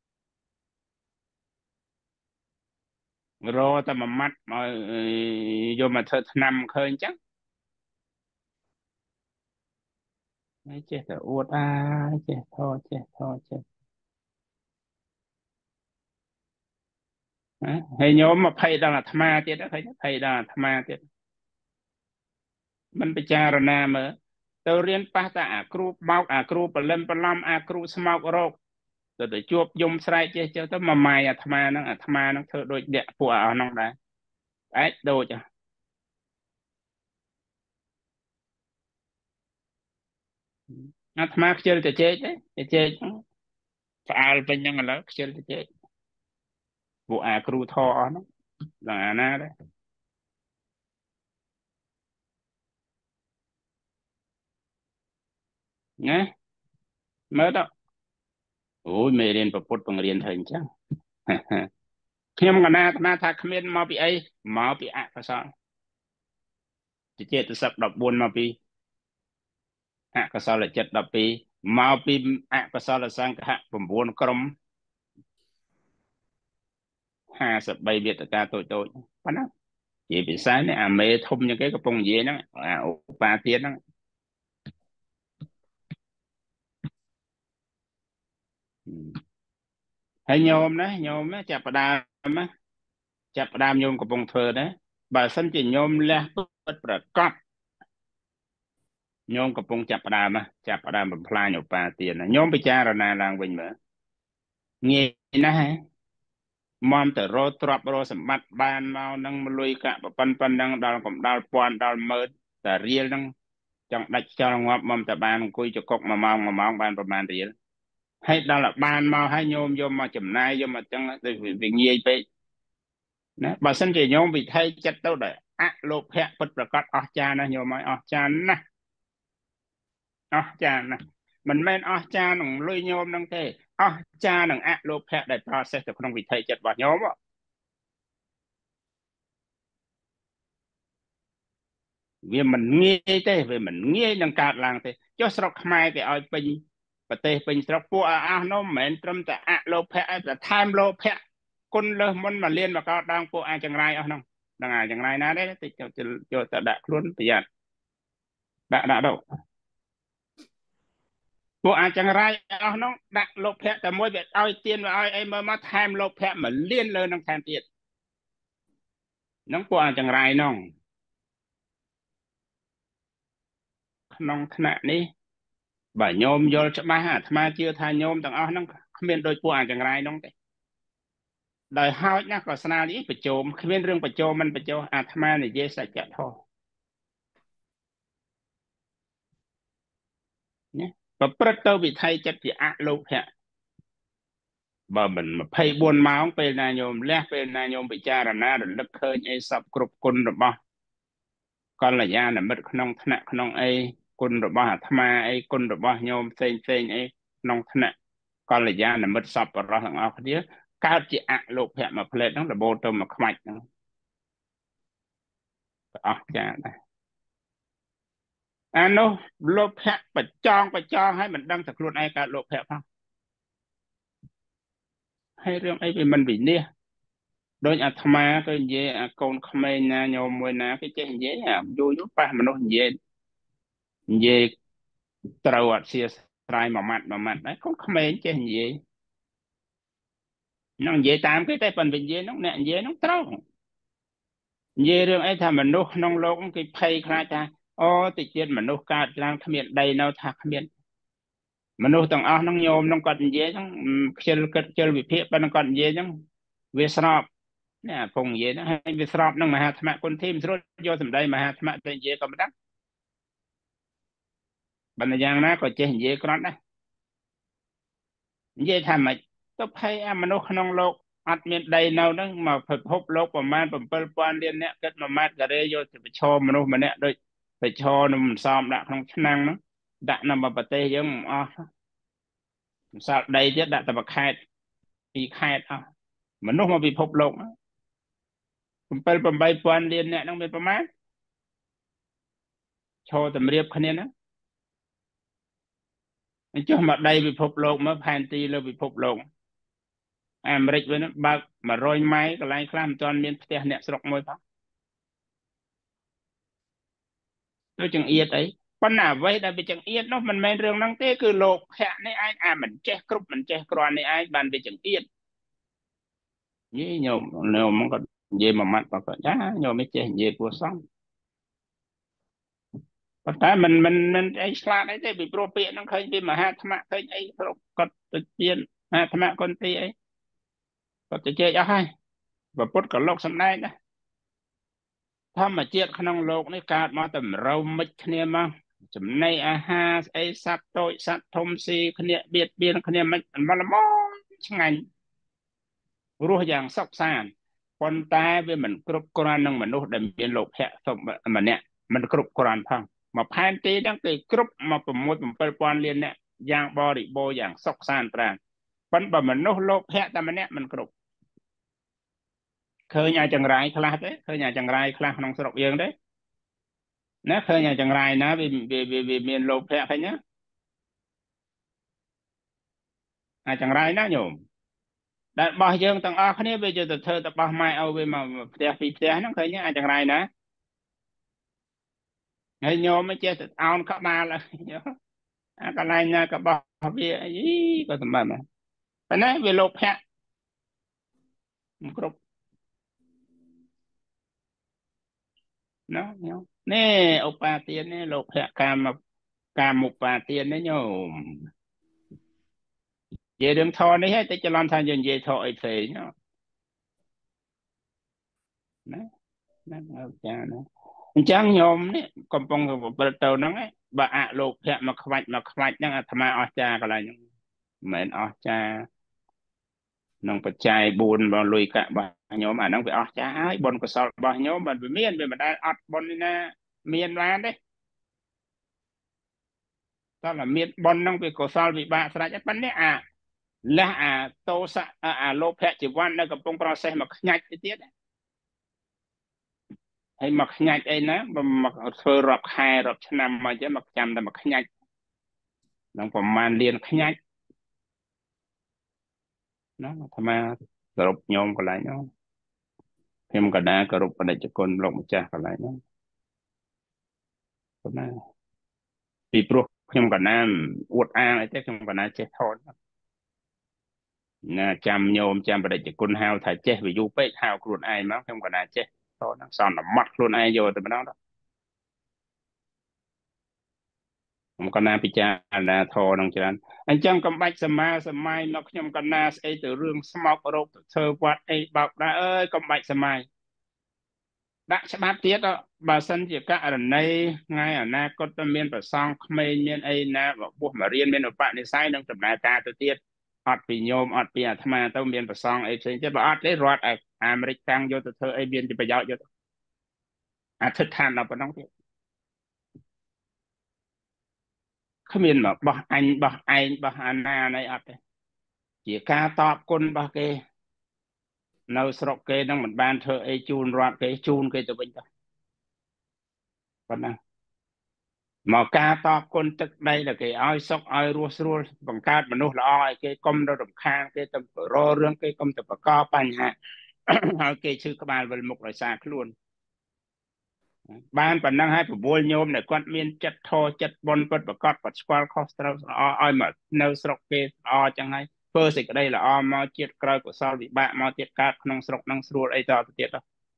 រកតែមួយម៉ាត់មកយកមកធ្វើឆ្នាំឃើញអញ្ចឹងចេះតែអួតចេះថោចេះហើយញោមមកភ័យដល់អាត្មាទៀតឃើញភ័យដល់អាត្មាទៀតមិនពិចារណាមើលទៅរៀនប៉ះតែអាគ្រូបោកអាគ្រូបលិមបឡំអាគ្រូស្មោករោគទៅជួបយំស្រែកចេះទៅមកម៉ាយអាត្មាហ្នឹងធ្វើដូចអ្នកពួកអស់ហ្នឹងដែរឯងដូចអាត្មាខ្ជិលទៅជែកទេជែកផ្អើលពេញហ្នឹងឥឡូវខ្ជិលទៅជែកពួកអាគ្រូធរអស់ហ្នឹងដល់អាណាដែរណាមើលទៅអូយមេរៀនប្រពុតបង្រៀនធ្វើអញ្ចឹងខ្ញុំកណាអាត្មាថាគ្មានមកពីអីមកពីអកុសលចេតសិក14មកពីអកុសលចិត្ត12មកពីអកុសលសង្ឃៈ9ក្រុម53វេទិកាតូចប៉ុណ្ណានិយាយភាសានេះអាមេធំជាងគេកំពុងនិយាយហ្នឹងអាឧបាទានហ្នឹងហើយញោមណាចាប់ផ្ដើមណាចាប់ផ្ដើមញោមកំពុងធ្វើណាបើសិនជាញោមលះពិតប្រកបញោមកំពុងចាប់ផ្ដើមបំផ្លាញឧបាទានញោមពិចារណាឡើងវិញមើលងាយណាស់ហ៎មកទៅរកទ្រព្យរកសម្បត្តិបានមកនឹងលុយកាក់ប៉ុណ្ណឹងដល់កំដាល់ពាន់ដល់ម៉ឺនតែរៀលហ្នឹងចង់ដាច់ខ្យល់ងាប់មកតែបានអង្គុយចកុក1 ម៉ោងបានប្រហែលរៀលហើយដល់តែបានមកហើយញោមយកមកចំណាយយកមកចឹងវាងាយពេកណាបើសិនជាញោមវិថីចិត្តទៅដល់អលោភៈពិតប្រកបអស្ចារ្យណាស់ញោមអស្ចារ្យណាស់អស្ចារ្យណាស់មិនមែនអស្ចារ្យនឹងលុយញោមនឹងទេអស្ចារ្យនឹងអលោភៈដែល process ទៅក្នុងវិថីចិត្តរបស់ញោមវាមិនងាយទេវាមិនងាយនឹងកើតឡើងទេចុះស្រុកខ្មែរគេឲ្យពេញប្រទេសពេញស្រុកពួកអស់នោះមិនមែនត្រឹមតែអលោភៈតែថែមលោភៈគុណលើសមុន1 លានមកកោតដងពួកអាចង្រៃអស់ហ្នឹងដឹងអាចង្រៃណាទេតិចយកទៅដាក់ខ្លួនប្រយ័ត្នដាក់ទៅពួកអាចង្រៃអស់ហ្នឹងដាក់លោភៈតែមួយវាឲ្យទៀនវាឲ្យអីមើលមកថែមលោភៈ1 លានលើនឹងថែមទៀតហ្នឹងពួកអាចង្រៃហ្នឹងក្នុងថ្នាក់នេះបើញោមយល់ច្បាស់អាត្មាជឿថាញោមទាំងអស់ហ្នឹងគ្មានដូចពួកអាចង្រៃហ្នឹងទេដោយហោចណាស់ក៏ស្នានេះបញ្ចោមគ្មានរឿងបញ្ចោមមិនបញ្ចោអាត្មានិយាយសច្ចធម៌ណាប្រព្រឹត្តទៅវិថីចិត្តជាអលោភៈបើមិន24 ម៉ោងពេលណាញោមលះពេលណាញោមពិចារណារលឹកឃើញអីសពគ្រប់គុណរបស់កល្យាណមិត្តក្នុងថ្នាក់ក្នុងអីគុណរបស់អាត្មាអីគុណរបស់ញោមផ្សេងអីក្នុងថ្នាក់កល្យាណមិត្តសពបរោះទាំងអស់គ្នាកើតជាអលោភៈមួយផ្លេតហ្នឹងរបូតទៅមួយខ្មាច់ហ្នឹងអស់ចាដែរអានោះលោភៈបច្ចងឲ្យមិនដឹងតែខ្លួនឯងកើតលោភៈផងហើយរឿងអីវាមិនវិនិច្ឆ័យដូចអាត្មាក៏និយាយអាកូនក្មេងណាញោមមួយណាគេចេះនិយាយអាយូរប៉ះមនុស្សនិយាយត្រូវអត់ស្ស្រ័យមួយម៉ាត់ដែរកូនក្មេងចេះនិយាយនឹងនិយាយតាមគេតែប៉ុន្តែនិយាយនោះអ្នកនិយាយនោះត្រូវនិយាយរឿងអីថាមនុស្សក្នុងโลกគេភ័យខ្លាចថាអូតិចទៀតមនុស្សកើតឡើងគ្មានដីនៅថាគ្មានមនុស្សទាំងអស់ហ្នឹងញោមហ្នឹងគាត់និយាយហ្នឹងខ្ជិលគិតខ្ជិលវិភាគប៉ុន្តែគាត់និយាយហ្នឹងវាស្របនេះអាពងនិយាយហ្នឹងហើយវាស្របនឹងមហាថ្មគុណធីមិនស្រួលយកសម្ដីមហាថ្មទៅនិយាយក៏មិនដឹងបណ្ណយ៉ាងណាក៏ចេះនិយាយក្រត់ដែរនិយាយថាម៉េចទៅភ័យអាមនុស្សក្នុងโลกអត់មានដីនៅហ្នឹងមកពិភពលោកប្រមាណ7,000 លានអ្នកគិត1 ម៉ែត្រការ៉េយកទៅប្រឈមមនុស្សម្នាក់ដូចប្រឈមនឹងមិនសមដាក់ក្នុងឆ្នាំងហ្នឹងដាក់នៅប្រទេសយើងមិនអស់ម្សិលដីទៀតដាក់តែមួយខេត្ត2 ខេត្តអស់មនុស្សមកពិភពលោក7-8,000 លានអ្នកហ្នឹងមានប្រមាណឈរតម្រៀបគ្នាណាអញ្ចឹងមកដីពិភពលោកមកផែនទីលើពិភពលោកអាមេរិកវិញបើក100 ម៉ៃកន្លែងខ្លះមិនទាន់មានផ្ទះអ្នកស្រុកមួយផងទៅចង្អៀតអីប៉ុន្តែអ្វីដែលវាចង្អៀតនោះមិនមែនរឿងហ្នឹងទេគឺលោកភៈនេះឯងអាមិនចេះគ្រប់មិនចេះគ្រាន់នេះឯងបានវាចង្អៀតយីញោមក៏និយាយមួយម៉ាត់ក៏ចាញោមមិនចេះនិយាយគួរសមប៉ុន្តែមិនអីឆ្លាតអីទេពីព្រោះពាក្យហ្នឹងឃើញពីមហាថ្មឃើញអីគ្រប់គាត់ទៅទៀតអាត្មាកុនទីអីគាត់ទៅជែកអស់ហើយពុទ្ធក៏លោកសំដែងដែរធម្មជាតិក្នុងលោកនេះកើតមកតែរៅមិចគ្នាមកចំណីអាហារស្អីសត្វតូចសត្វធំស៊ីគ្នាបៀតបៀនគ្នាមិនល្មមឆ្ងាញ់រស់យ៉ាងសុខសាន្តប៉ុន្តែវាមិនគ្រប់គ្រាន់នឹងមនុស្សដែលមានលោភៈម្នាក់មិនគ្រប់គ្រាន់ផងមកផែនទីហ្នឹងគេគ្រប់មក6-7,000 លានអ្នកយ៉ាងបរិបូរណ៍យ៉ាងសុខសាន្តប្រាណប៉ុន្តែបើមនុស្សលោភៈតែម្នាក់មិនគ្រប់ឃើញអាចង្រៃខ្លះទេឃើញអាចង្រៃខ្លះក្នុងស្រុកយើងទេណាឃើញអាចង្រៃណាវាមានលោភៈឃើញណាអាចង្រៃណាញោមដែលបោះយើងទាំងអស់គ្នាវាយកទៅធ្វើទៅបោះម៉ែឲ្យវាមកផ្ទះពីផ្ទះហ្នឹងឃើញអាចង្រៃណាហើយញោមមិនចេះទៅអោនក្បាលអាកន្លែងណាក៏បោះវាអីក៏សម្បត្តិដែរប៉ុន្តែវាលោភៈមិនគ្រប់ណាញោមនេះឧបាទាននេះលោភៈកាមុបាទាននេះញោមនិយាយរឿងធរនេះហើយតែច្រឡំថាយើងនិយាយធរអីផ្សេងណាចាណាអញ្ចឹងញោមនេះកំពុងប្រព្រឹត្តទៅហ្នឹងបើអលោភៈមកខ្វាច់ហ្នឹងអាត្មាអស្ចារកន្លែងហ្នឹងមិនមែនអស្ចារក្នុងបច្ច័យ4របស់លុយកាក់របស់ញោមអាហ្នឹងវាអស្ចារហើយបុណ្យកុសលរបស់ញោមបើវាមានវាមិនដែលអត់បុណ្យនេះណាមានបានទេតើមានបុណ្យហ្នឹងវាកុសលវិបាកស្រេចប៉ុន្តែលះតោសៈអាលោភៈជីវ័ននៅកំពុង process មកខ្ញាច់ទៅទៀតហើយមកខ្ញាច់អីណាមកធ្វើរាប់ខែរាប់ឆ្នាំមកចឹងមកចាំតែមកខ្ញាច់នឹងប្រហែលលានខ្ញាច់ណាអាត្មាសរុបញោមកន្លែងហ្នឹងខ្ញុំកណាគោរពបដិជគុណលោកម្ចាស់កន្លែងហ្នឹងប៉ុណ្ណាពីព្រោះខ្ញុំកណាអួតអាងអីទេខ្ញុំកណាចេះថតណាចាំញោមចាំបដិជគុណហៅថាចេះវាយូរពេកហៅខ្លួនឯងមកខ្ញុំកណាចេះថតហ្នឹងសន្មត់ខ្លួនឯងយកទៅម្ដងខ្ញុំកណាពិចារណាធរនឹងច្រើនអញ្ចឹងកំបាច់សមាសម័យមកខ្ញុំកណាស្អីទៅរឿងស្មោករោគទៅធ្វើវត្តអីបោកដែរអើយកំបាច់សម័យដាក់ច្បាប់ទៀតបើសិនជាករណីថ្ងៃអនាគតទៅមានប្រសងក្មេងមានអីណាបោះមករៀនមានឧបនិស្ស័យនឹងដំណើរការទៅទៀតអត់ពីញោមអត់ពីអាត្មាទៅមានប្រសងអីផ្សេងទៀតបើអត់ទេរត់អាមេរិកតាំងយកទៅធ្វើអីមានប្រយោជន៍យកអធិដ្ឋានដល់ប៉ុណ្ណឹងទៀតគ្មានមកបោះអញបោះឯងបោះអាណាណីអត់ទេជាការតបគុណរបស់គេនៅស្រុកគេនឹងមិនបានធ្វើអីជូនរដ្ឋគេជូនគេទៅវិញទៅប៉ុណ្ណាមកការតបគុណទឹកដីដែលគេឲ្យសុខឲ្យរស់ស្រួលបង្កើតមនុស្សល្អឲ្យគេកុំទៅរំខានគេទៅរករឿងគេកុំទៅបកកបញ្ហាឲ្យគេឈឺក្បាលវិលមុខដោយសារខ្លួនបានប៉ុណ្ណឹងហើយប្រមូលញោមដែលគាត់មានចិត្តធម៌ចិត្តបុណ្យពិតប្រកបគាត់ស្គាល់ខុសត្រូវល្អឲ្យមកនៅស្រុកគេល្អចឹងហើយធ្វើសេចក្តីល្អមកជាតិក្រោយកុសលវិបាកមកទៀតកើតក្នុងស្រុកនឹងស្រួលអីតទៅទៀត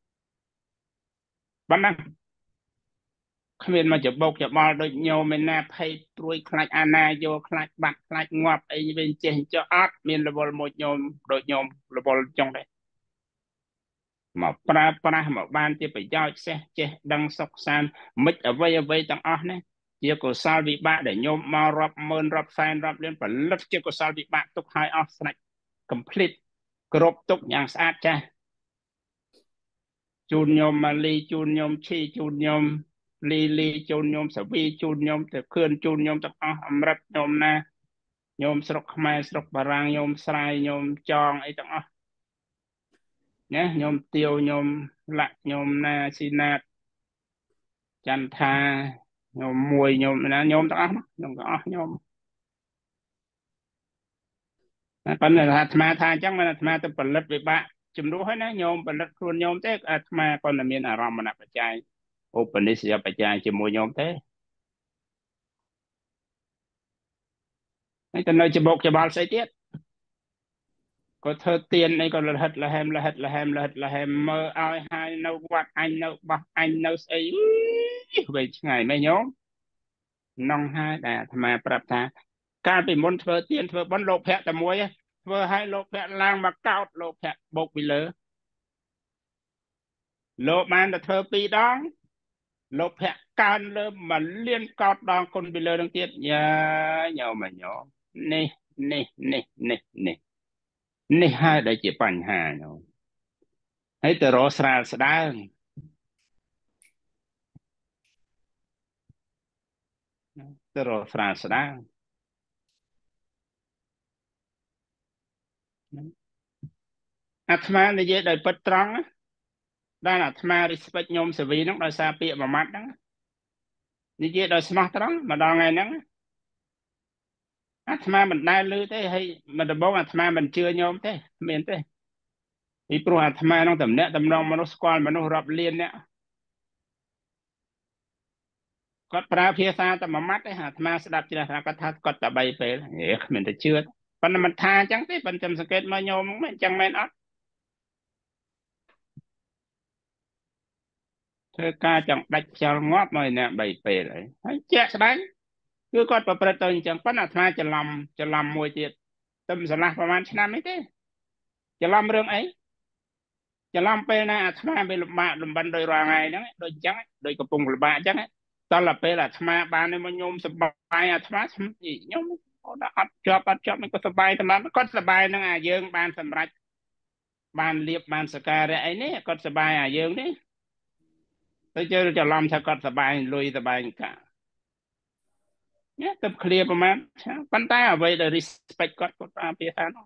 ប៉ុណ្ណឹងគ្មានមកច្បោកច្បល់ដូចញោមឯណាភ័យព្រួយខ្លាចអាណាយកខ្លាចបាត់ខ្លាចងាប់អីវិញចេះចុះអត់មានរវល់មួយញោមដូចញោមរវល់ចុងដែរមកប្រើប្រាស់មកបានជាប្រយោជន៍ចេះដឹងសុខសាន្តមិនអ្វីទាំងអស់នេះជាកុសលវិបាកដែលញោមមករាប់ម៉ឺនរាប់សែនរាប់លានផលិតជាកុសលវិបាកទុកឲ្យអស់ស្រេច complete គ្រប់ទុកយ៉ាងស្អាតចាស់ជូនញោមម៉ាលីជូនញោមឈីជូនញោមលីជូនញោមសាវីជូនញោមទៅខឿនជូនញោមទាំងអស់អមរិតញោមណាញោមស្រុកខ្មែរស្រុកបារាំងញោមស្រែញោមចងអីទាំងអស់ណាញោមទាវញោមលាក់ញោមណាស៊ីណាតចន្ទថាញោមមួយញោមណាញោមទាំងអស់ញោមទាំងអស់ញោមប៉ុន្តែអាត្មាថាអញ្ចឹងមិនអាត្មាទៅផលិតវិបាកជំនួសហើយណាញោមផលិតខ្លួនញោមទេអាត្មាក៏តែមានអារម្មណ៍បច្ច័យឧបនិស្សយបច្ច័យជាមួយញោមទេហើយទៅនៅច្បោកច្បល់ស្អីទៀតក៏ធ្វើទៀនអីក៏លហិតលហែមមើលឲ្យហើយនៅវត្តអញនៅបោះអញនៅស្អីវែងឆ្ងាយមែនញោមនងហើយដែលអាត្មាប្រាប់ថាកាលពីមុនធ្វើទៀនធ្វើបុណ្យលោភៈតែមួយ vừa hai lô phẹ lang mà cao lô phẹ bột bị lỡ lô man là thơ pi đó lô phẹ can lơ mà liên cao đong con bị lỡ đằng tiết nhà nhau mà nhỏ nè nè nè nè nè nè hai đại chỉปัญหา nhau hay từ đó ra sẽ đang từ đó ra sẽ đangអាត្មានិយាយដោយពិតត្រង់ដែលអាត្មា respect ញោមសវីហ្នឹងដោយសារពាក្យមួយម៉ាត់ហ្នឹងនិយាយដោយស្មោះត្រង់ម្ដងថ្ងៃហ្នឹងអាត្មាមិនដែលឮទេហើយមិនដំបងអាត្មាមិនជឿញោមទេមានទេពីព្រោះអាត្មាហ្នឹងតំណាក់តំណងមនុស្សស្គាល់មនុស្សរាប់លានអ្នកគាត់ប្រើភាសាតែមួយម៉ាត់ទេអាត្មាស្ដាប់ជ្រះថាគាត់ថាគាត់តែ3ពេលគ្មានតែជឿប៉ុន្តែមិនថាអញ្ចឹងទេប៉ុន្តែខ្ញុំសង្កេតមកញោមហ្នឹងអញ្ចឹងមែនអត់ធ្វើការចង់ដាច់ខ្យល់ងាប់មកអ្នក3ពេលហើយជាក់ស្ដែងគឺគាត់ប្រព្រឹត្តទៅអញ្ចឹងប៉ុន្តែអាត្មាច្រឡំមួយទៀតទៅឆ្លាស់ប្រហែលឆ្នាំនេះទេច្រឡំរឿងអីច្រឡំពេលណាអាត្មាវាលំបាកលំបិនដោយរាល់ថ្ងៃហ្នឹងដូចអញ្ចឹងដូចកំពុងលំបាកអញ្ចឹងតលពេលអាត្មាបានមកញោមសបាយអាត្មាញោមអត់ជាប់មិនក៏សបាយតាមគាត់សបាយនឹងអាយើងបានសម្រេចបានលៀបបានសការៈអីនេះគាត់សបាយអាយើងនេះទៅជឿច្រឡំថាគាត់សបាយលុយសបាយកាទៅឃ្លាប្រហែលប៉ុន្តែអ្វីដែល respect គាត់ប្រើពាក្យថានោះ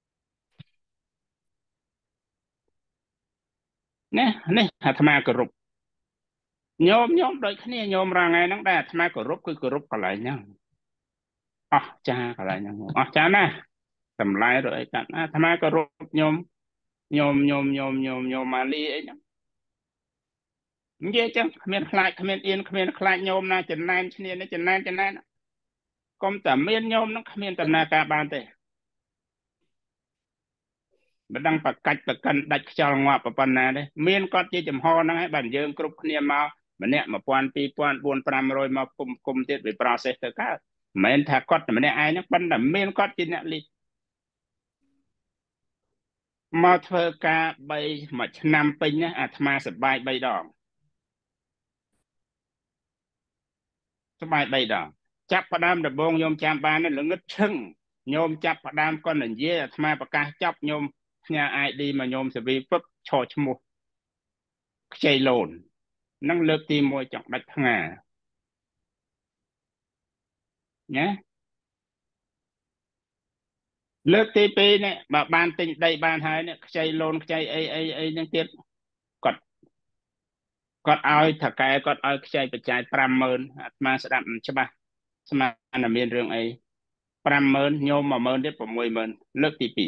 នេះអាត្មាគោរពញោមដូចគ្នាញោមរាល់ថ្ងៃហ្នឹងដែលអាត្មាគោរពគឺគោរពកន្លែងហ្នឹងអស់ចាកន្លែងហ្នឹងអស់ចាណាតម្លៃឬអីកាត់អាត្មាគោរពញោមម៉ាលីអីហ្នឹងនិយាយចឹងគ្មានខ្លាចគ្មានអៀនគ្មានខ្លាចញោមណាចំណែនឈ្នានេះចំណែនកុំតែមានញោមហ្នឹងគ្មានដំណើរការបានទេមិនដឹងប្រកាច់ប្រកិនដាច់ខ្យល់ងាប់ប៉ុណ្ណាទេមានគាត់ជាចំហហ្នឹងហើយបាទយើងគ្រប់គ្នាមកម្នាក់1000 2000 4500មកគុំទៀតវា process ទៅកើតមិនមែនថាគាត់តែម្នាក់ឯងហ្នឹងប៉ុន្តែមានគាត់ជាអ្នកលីកមកធ្វើការ3មួយឆ្នាំពេញណាអាត្មាសប្បាយ3ដងសប្បាយ3ដងចាប់ផ្ដើមដំបងញោមចាំបានល្ងឹតឈឹងញោមចាប់ផ្ដើមគាត់និយាយអាត្មាប្រកាសចាប់ញោមផ្ញើ ID មកញោមសេវីពឹបឈរឈ្មោះខ្ចីលូននឹងលើកទី1ចង់ដាច់ផ្ងាណាលើកទី2នេះបើបានទិញដីបានហើយនេះខ្ចីលូនខ្ចីអីហ្នឹងទៀតគាត់ឲ្យថកែគាត់ឲ្យខ្ចីបច្ច័យ50000អាត្មាស្ដាប់មិនច្បាស់ស្មានតែមានរឿងអី50000ញោម10000ទៀត60000លើកទី2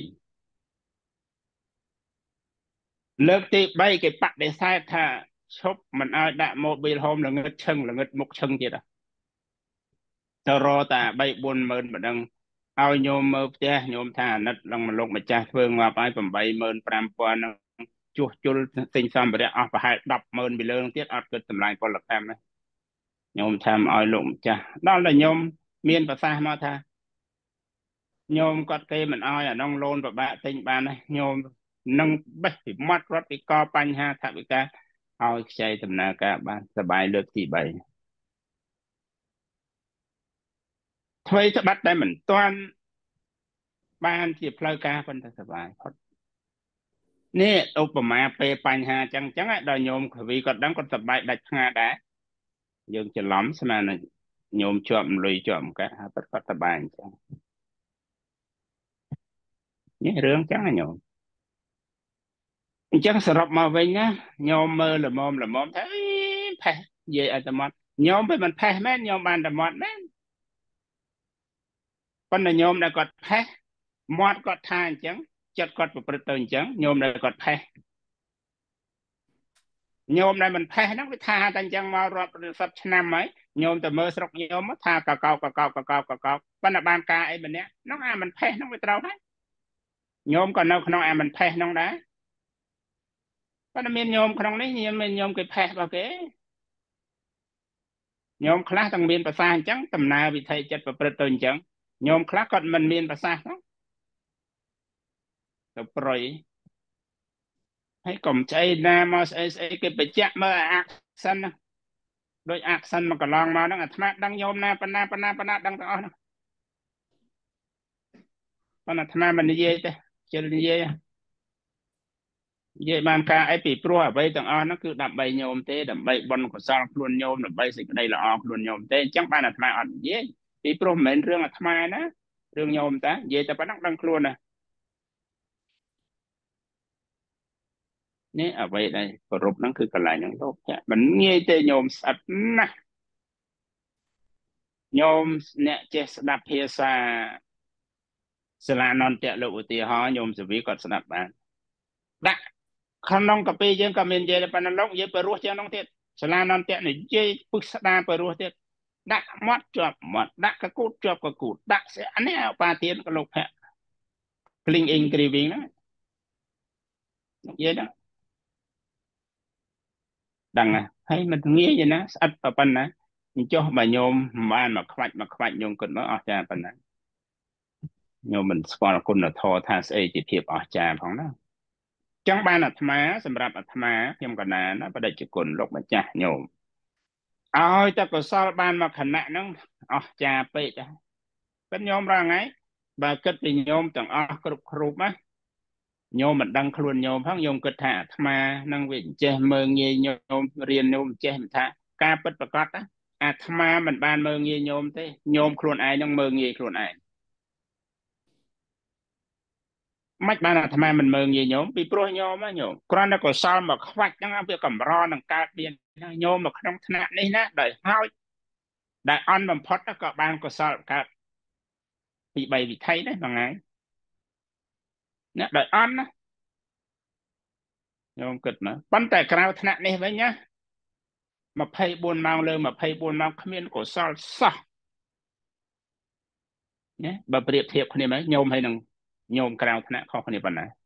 លើកទី3គេបដិសេធថាឈប់មិនឲ្យដាក់ mobile home ល្ងឹតឈឹងល្ងឹតមុខឈឹងទៀតទៅរកតែ3 40000ម្ដងឲ្យញោមមើលផ្ទះញោមថាអាណិតឡើងមកលោកម្ចាស់ធ្វើងាប់ឲ្យ85000ហ្នឹងជួសជុលទិញសម្ភារៈអស់ប្រហែល100000ពីលើនឹងទៀតអត់គិតតម្លៃពលកម្មទេញោមថាមកឲ្យលោកម្ចាស់ដល់តែញោមមានប្រសាសន៍មកថាញោមគាត់គេមិនឲ្យអានោះលូនពិបាកទិញបានទេញោមនឹងបេះពីមាត់រត់ពីកបញ្ហាថវិកាឲ្យខ្ចីដំណើរការបានសបាយលើកទី3ធ្វើច្បាប់តែមិនទាន់បានជាផ្លូវការប៉ុន្តែសបាយផុតនេះឧបមាពេលបញ្ហាចឹងដល់ញោមខវីគាត់ដឹងគាត់សបាយដាច់ផ្ងាដែរយើងច្រឡំស្មានញោមជាប់លុយជាប់កាក់ហើយគាត់សបាយអញ្ចឹងនេះរឿងចឹងញោមអញ្ចឹងសរុបមកវិញណាញោមមើលល្មមថាផេះនិយាយឲ្យតែមាត់ញោមពេលមិនផេះមែនញោមបានតែមាត់មែនប៉ុន្តែញោមដែលគាត់ផេះមាត់គាត់ថាអញ្ចឹងចិត្តគាត់ប្រព្រឹត្តទៅអញ្ចឹងញោមដែលគាត់ផេះញោមដែលមិនផេះហ្នឹងវាថាតែអញ្ចឹងមករាប់10ឆ្នាំហើយញោមទៅមើលស្រុកញោមថាកកោប៉ុន្តែបានការអីម្នាក់ហ្នឹងអាមិនផេះហ្នឹងវាត្រូវហើយញោមក៏នៅក្នុងអាមិនផេះហ្នឹងដែរប៉ុន្តែមានញោមក្នុងនេះមានញោមគេផេះរបស់គេញោមខ្លះទាំងមានប្រសាសន៍អញ្ចឹងដំណើរវិធីចិត្តប្រព្រឹត្តទៅអញ្ចឹងញោមខ្លះគាត់មិនមានប្រសាសន៍ហ្នឹងទៅប្រយហើយកុំស្អីណាមកស្អីស្អីគេបញ្ជាក់មើលអាសិនណាដោយអាសិនមកកន្លងមកហ្នឹងអាត្មាដឹងញោមណាប៉ុណ្ណាដឹងទាំងអស់ហ្នឹងប៉ុន្តែអាត្មាមិននិយាយទេជិលនិយាយបានការអីពីព្រោះអ្វីទាំងអស់ហ្នឹងគឺដើម្បីញោមទេដើម្បីបុណ្យកុសលខ្លួនញោមដើម្បីសេចក្តីល្អខ្លួនញោមទេអញ្ចឹងបានអាត្មាអត់និយាយពីព្រោះមិនមែនរឿងអាត្មាណារឿងញោមតានិយាយតែប៉ុណ្ណឹងដឹងខ្លួនណានេះអ្វីដែលគោរពហ្នឹងគឺកន្លែងហ្នឹងលោកចាមិនងាយទេញោមស្អិតណាស់ញោមអ្នកចេះស្ដាប់ភាសាសាលានន្តៈលោកឧទាហរណ៍ញោមសវីគាត់ស្ដាប់បានដាក់ក្នុងកាពីយើងក៏មាននិយាយតែប៉ុណ្ណឹងលោកនិយាយទៅរស់ជាងនោះទៀតសាលានន្តៈនិយាយពឹសស្ដាទៅរស់ទៀតដាក់មាត់ជាប់មាត់ដាក់កកូតជាប់កកូតដាក់ស្អានេះបាទៀនក៏លោកភ័ក្រ clean in grieving ហ្នឹងនិយាយហ្នឹងដឹងហើយមិនងាយទេណាស្អិតប៉ុណ្ណាអញ្ចោះបើញោមបានមកខ្វាច់ញោមគិតមកអស់ចាប៉ុណ្ណាញោមមិនស្គាល់គុណធម៌ថាស្អីជាភាពអស្ចារ្យផងណាចឹងបានអាត្មាសម្រាប់អាត្មាខ្ញុំកណាណាបដិជ្ជគុណលោកម្ចាស់ញោមឲ្យតែកុសលបានមកខណៈហ្នឹងអស្ចារ្យពេកដែរប៉ុន្តែញោមរាល់ថ្ងៃបើគិតពីញោមទាំងអស់គ្រប់ណាញោមមិនដឹងខ្លួនញោមផងញោមគិតថាអាត្មានឹងវាចេះមើងងាយញោមរៀនញោមចេះមិនថាការពិតប្រកបណាអាត្មាមិនបានមើងងាយញោមទេញោមខ្លួនឯងនឹងមើងងាយខ្លួនឯងមិនបានអាត្មាមិនមើងងាយញោមពីព្រោះញោមគ្រាន់តែកុសលមកខ្វាច់ហ្នឹងវាកម្រនឹងកើតមានញោមមកក្នុងថ្នាក់នេះណាដោយហើយដែលអន់បំផុតក៏បានកុសលកើតពី3វិថីដែរហ្នឹងហើយណាដោយអន់ណាញោមគិតមកប៉ុន្តែក្រៅថ្នាក់នេះវិញណា24ម៉ោងលើ24ម៉ោងគ្មានកុសលសោះណាបើប្រៀបធៀបគ្នាមកញោមហើយនឹងញោមក្រៅថ្នាក់ខុសគ្នាប៉ុណ្ណា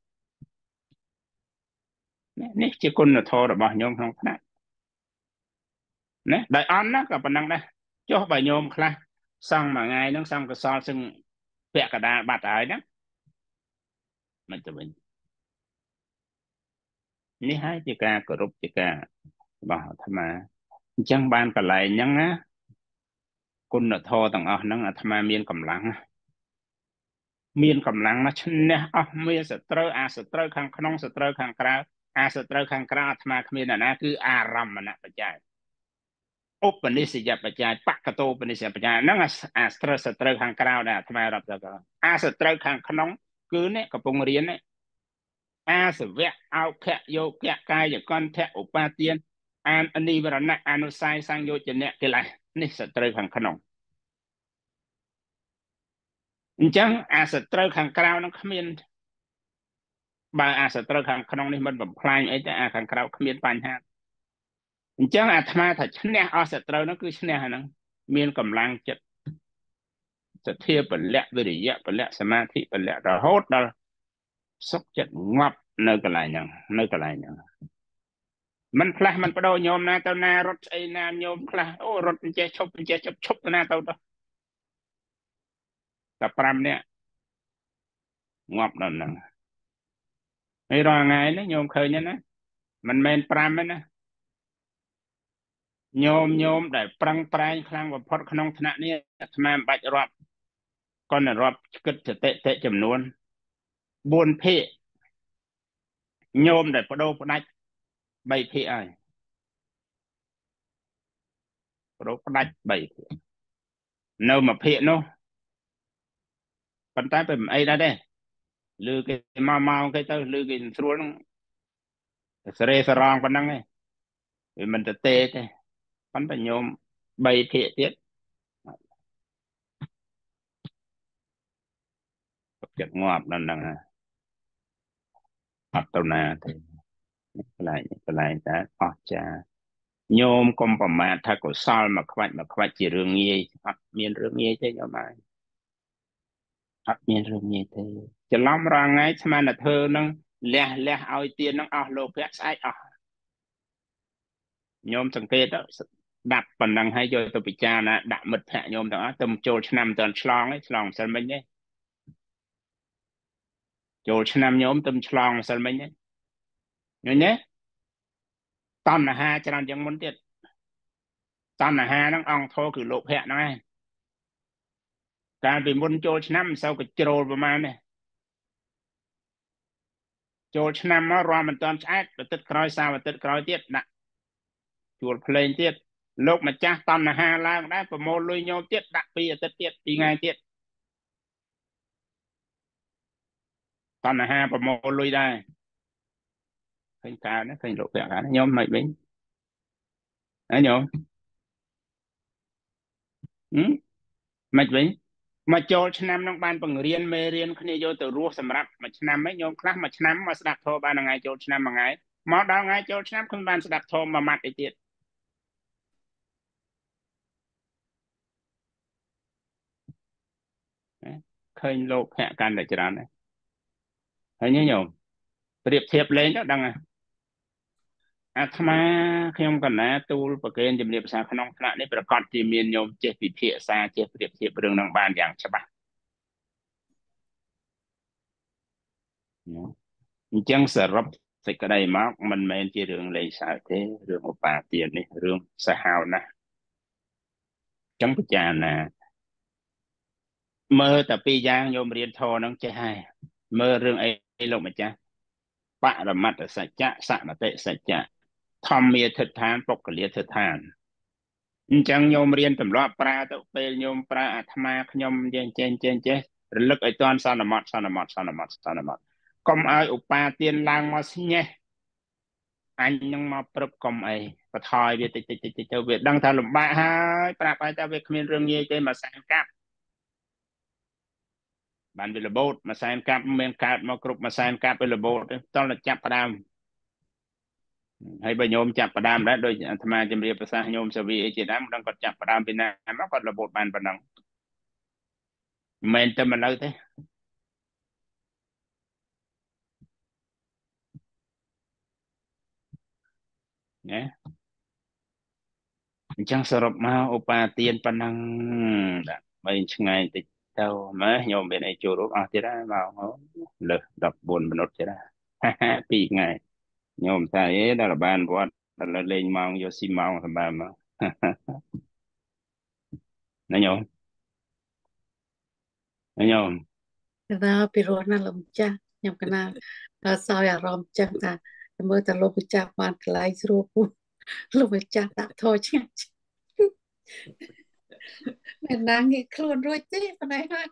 នេះជាគុណធម៌របស់ញោមក្នុងថ្នាក់ណាដោយអន់ណាក៏ប៉ុណ្ណឹងដែរចុះបើញោមខ្លះសង់មួយថ្ងៃហ្នឹងសង់កុសលសឹងពាក់កដាលបាត់ហើយណាមិនទៅវិញនេះហើយជាការគោរពជាការរបស់អាត្មាអញ្ចឹងបានកន្លែងហ្នឹងណាគុណធម៌ទាំងអស់ហ្នឹងអាត្មាមានកម្លាំងណាឈ្នះអស់មានសត្រូវអាសត្រូវខាងក្នុងសត្រូវខាងក្រៅអាសត្រូវខាងក្រៅអាត្មាគ្មានអ្នកណាគឺអារម្មណបច្ច័យឧបនិស្សយបច្ច័យបកតោបនិស្សយបច្ច័យហ្នឹងអាសត្រូវខាងក្រៅដែលអាត្មារាប់ទៅអាសត្រូវខាងក្នុងគឺនេះកំពុងរៀននេះអាសវៈអោខៈយោគៈកាយកន្ធៈឧបាទានអាននិវរណៈអនុស័យសង្យោជនៈកិលេសនេះសត្រូវខាងក្នុងអញ្ចឹងអាសត្រូវខាងក្រៅនឹងគ្មានបើអាសត្រូវខាងក្នុងនេះមិនបំផ្លាញអីទេអាខាងក្រៅគ្មានបញ្ហាអញ្ចឹងអាត្មាថាឈ្នះអស់សត្រូវនោះគឺឈ្នះហ្នឹងមានកម្លាំងចិត្តសទ្ធាពលៈវិរិយៈពលៈសមាធិពលៈរហូតដល់សុខចិត្តងាប់នៅកន្លែងហ្នឹងមិនផ្លាស់មិនបដូរញោមណាទៅណារត់ស្អីណាញោមខ្លះអូរត់ចេះឈប់ទៅណាទៅតែ5នាក់ងាប់ដល់ហ្នឹងហើយរាល់ថ្ងៃនេះញោមឃើញណាមិនមែន5ទេណាញោមដែលប្រឹងប្រែងខ្លាំងបំផុតក្នុងថ្នាក់នេះអាត្មាមិនបាច់រាប់គាត់ទៅរាប់គិតសតិចំនួន4ភាគញោមដែលបដូរផ្ដាច់3ភាគហើយបដូរផ្ដាច់3ភាគនៅមួយភាគនោះប៉ុន្តែពេលមិនអីដែរទេឮគេមកគេទៅឮគេស្រួលហ្នឹងសរេសរងប៉ុណ្ណឹងឯងវាមិនទៅទេប៉ុន្តែញោម3ភាគទៀតចិត្តងាប់ដល់ហ្នឹងអត់ទៅណាទេកន្លែងតែអស្ចារ្យញោមកុំប្រមាថថាកុសលមកខ្វាច់ជារឿងងាយអត់មានរឿងងាយទេញោមអើយអត់មានរឿងងាយទេច្រឡំរាល់ថ្ងៃស្មានតែធ្វើនឹងលះឲ្យទៀននឹងអស់លោភៈស្អែកអស់ញោមសង្កេតដាក់ប៉ុណ្ណឹងហើយយកទៅពិចារណាដាក់មិត្តភ័ក្ដិញោមទាំងអស់ទៅចូលឆ្នាំទៅឆ្លងមិនសិនមិញទេចូលឆ្នាំញោមទៅឆ្លងម្សិលមិញហ្នឹងឃើញទេតណ្ហាច្រើនជាងមុនទៀតតណ្ហាហ្នឹងអង្គធរគឺលោភៈហ្នឹងឯងកាលពីមុនចូលឆ្នាំមិនសូវក៏ជ្រោលប្រហែលទេចូលឆ្នាំមករំមិនតាន់ឆ្អែតអាទិត្យក្រោយអាទិត្យក្រោយទៀតដាក់ជួលភ្លេងទៀតលោកម្ចាស់តណ្ហាឡើងដែរប្រមូលលុយញោមទៀតដាក់ពីអាទិត្យទៀតពីថ្ងៃទៀតតណ្ហាប្រមូលលុយដែរឃើញកើតណាឃើញលោភៈកើតញោមមិនវិញណាញោមមិនវិញមកចូលឆ្នាំនឹងបានបង្រៀនមេរៀនគ្នាយកទៅរស់សម្រាប់មួយឆ្នាំហ្នឹងញោមខ្លះមួយឆ្នាំមកស្ដាប់ធម៌បានថ្ងៃចូលឆ្នាំមួយថ្ងៃមកដល់ថ្ងៃចូលឆ្នាំខ្ញុំបានស្ដាប់ធម៌មួយម៉ាត់ឯទៀតឃើញលោកភៈកាន់តែច្រើនដែរហើយញោមប្រៀបធៀបលេងទៅដឹងអាត្មាខ្ញុំកណាទូលប្រកេនជំរាបសារក្នុងថ្នាក់នេះប្រកាសជាមានញោមចេះពិភាក្សាចេះប្រៀបធៀបរឿងនឹងបានយ៉ាងច្បាស់អញ្ចឹងសរុបសេចក្តីមកមិនមែនជារឿងលេងសើចទេរឿងឧបាទាននេះរឿងសាហាវណាស់អញ្ចឹងពិចារណាមើលតែពីរយ៉ាងញោមរៀនធម៌ហ្នឹងចេះហើយមើលរឿងអីលោកម្ចាស់បរមត្តសច្ចៈសមតិសច្ចៈធម្មាធិដ្ឋានពុក្ខលាធិដ្ឋានអញ្ចឹងញោមរៀនទម្លាប់ប្រើទៅពេលញោមប្រើអាត្មាខ្ញុំចេះរលឹកឲ្យតាន់សន្មត់កុំឲ្យឧបាទានឡើងមកស្ញេះអញនឹងមកព្រឹបកុំអីបថយវាតិចទៅវាដឹងថាលំបាកហើយប្រាប់ឲ្យតែវាគ្មានរឿងងាយទេមកសែនកាប់បានវារបូតមួយសែនកាប់មានកើតមកគ្រប់មួយសែនកាប់វារបូតតលតែចាប់ផ្ដើមហើយបើញោមចាប់ផ្ដើមដែរដូចអាត្មាជំរាបប្រសាសន៍ញោមសាវីអីជាដើមមិនដឹងគាត់ចាប់ផ្ដើមពីណាមកគាត់របូតបានប៉ុណ្ណឹងមិនមែនតែមិននៅទេណាអញ្ចឹងសរុបមកឧបាទានប៉ុណ្ណឹងដាក់បីឆ្ងាយតិចទៅម៉ែញោមមានអីចូលរួមអស់ទៀតហើយមកលើស14មិនិតទៀតហើយ2ថ្ងៃញោមថាអេដល់បានវត្តដល់លេងម៉ោងយកស៊ីម៉ោងសម្រាប់មកណាញោមថាពីរស់ណាលោកម្ចាស់ខ្ញុំកណាសោយអារម្មណ៍ចឹងថាមើលតែលោកម្ចាស់បានកន្លែងស្រួលពុះលោកម្ចាស់ដាក់ធោឆ្ងាញ់មិនណាងាយខ្លួនរួចទេប៉ុណ្ណេះហើយ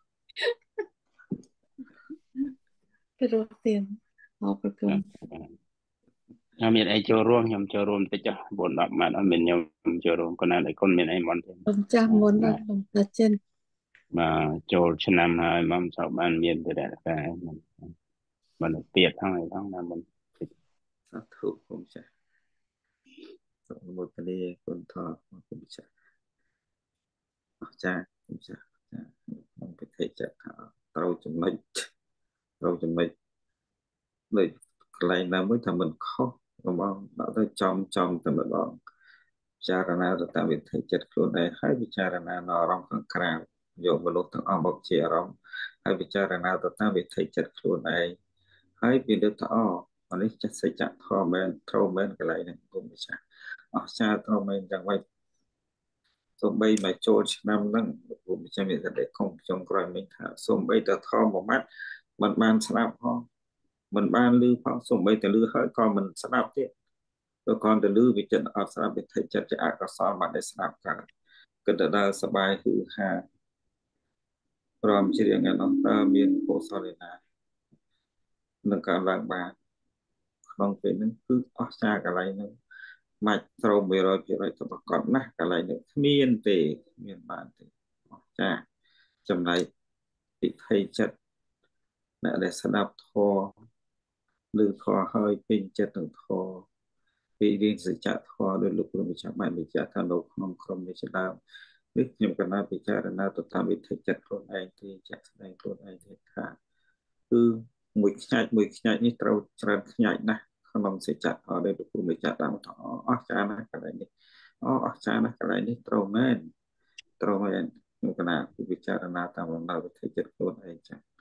ពីរស់ទៀតអរព្រគុណខ្ញុំមានអីចូលរួមខ្ញុំចូលរួមតិច4-10ម៉ាត់អត់មានខ្ញុំចូលរួមកណាឲ្យគុណមានអីមិនទេលោកម្ចាស់មុនដល់លោកម្ចាស់ចិនមកចូលឆ្នាំហើយមកសោកបានមានវិរៈកាមិនទៀតហើយផងណាមិនសាធុគុំចាស់សូមមុទនីគុណធម៌គុំចាស់អស្ចារ្យគុំចាស់ក្នុងពិធីចាត់ថាត្រូវចំណុចដូចកន្លែងណាមួយថាមិនខុសរបស់ដាក់ទៅចំតែម្ដងពិចារណាទៅតាមវិធីចិត្តខ្លួនឯងហើយពិចារណានៅអារម្មណ៍ខាងក្រៅយកមនុស្សទាំងអស់មកជាអារម្មណ៍ហើយពិចារណាទៅតាមវិធីចិត្តខ្លួនឯងហើយពិនិត្យថាអានេះចិត្តសច្ចៈធម៌មែនត្រូវមែនកន្លែងនេះគុំពិចារអស្ចារ្យត្រូវមែនយ៉ាងម៉េចសូម្បីមកចូលឆ្នាំហ្នឹងគុំពិចារមានតែខំចុងក្រោយមិញថាសូម្បីតែធម៌មួយម៉ាត់មិនបានស្ដាប់ផងមិនបានឮផងសូម្បីតែឮហើយក៏មិនស្ដាប់ទៀតទៅគ្រាន់តែឮវាចិត្តអត់ស្ដាប់វិធីចិត្តជាអកុសលបាត់ដែលស្ដាប់កើតគិតទៅដល់សបាយគឺហាព្រមជ្រាបហ្នឹងតើមានកុសលណានឹងកើតឡើងបានក្នុងពេលហ្នឹងគឺអស្ចារ្យកន្លែងហ្នឹងមិនត្រូវ100%ទៅប្រកបណាស់កន្លែងនេះគ្មានទេគ្មានបានទេអស្ចារ្យចំណែកពិធីចិត្តអ្នកដែលស្ដាប់ធម៌ឬធម៌ហើយពេញចិត្តនឹងធម៌ពីរៀនសច្ចធម៌ដោយលោកគ្រូម្ចាស់បានបញ្ជាក់ថានៅក្នុងក្រុមនេះជាដើមនេះខ្ញុំកណាពិចារណាទៅតាមវិធីចិត្តខ្លួនឯងទេចាក់ស្ដែងខ្លួនឯងទេថាគឺមួយខ្ញាច់នេះត្រូវច្រើនខ្ញាច់ណាស់ក្នុងសច្ចធម៌ដែលលោកគ្រូម្ចាស់បានថាអស្ចារ្យណាស់កន្លែងនេះអស្ចារ្យណាស់កន្លែងនេះត្រូវមែនខ្ញុំកណាពិចារណាតាមដំណើរវិធីចិត្តខ្លួនឯងចា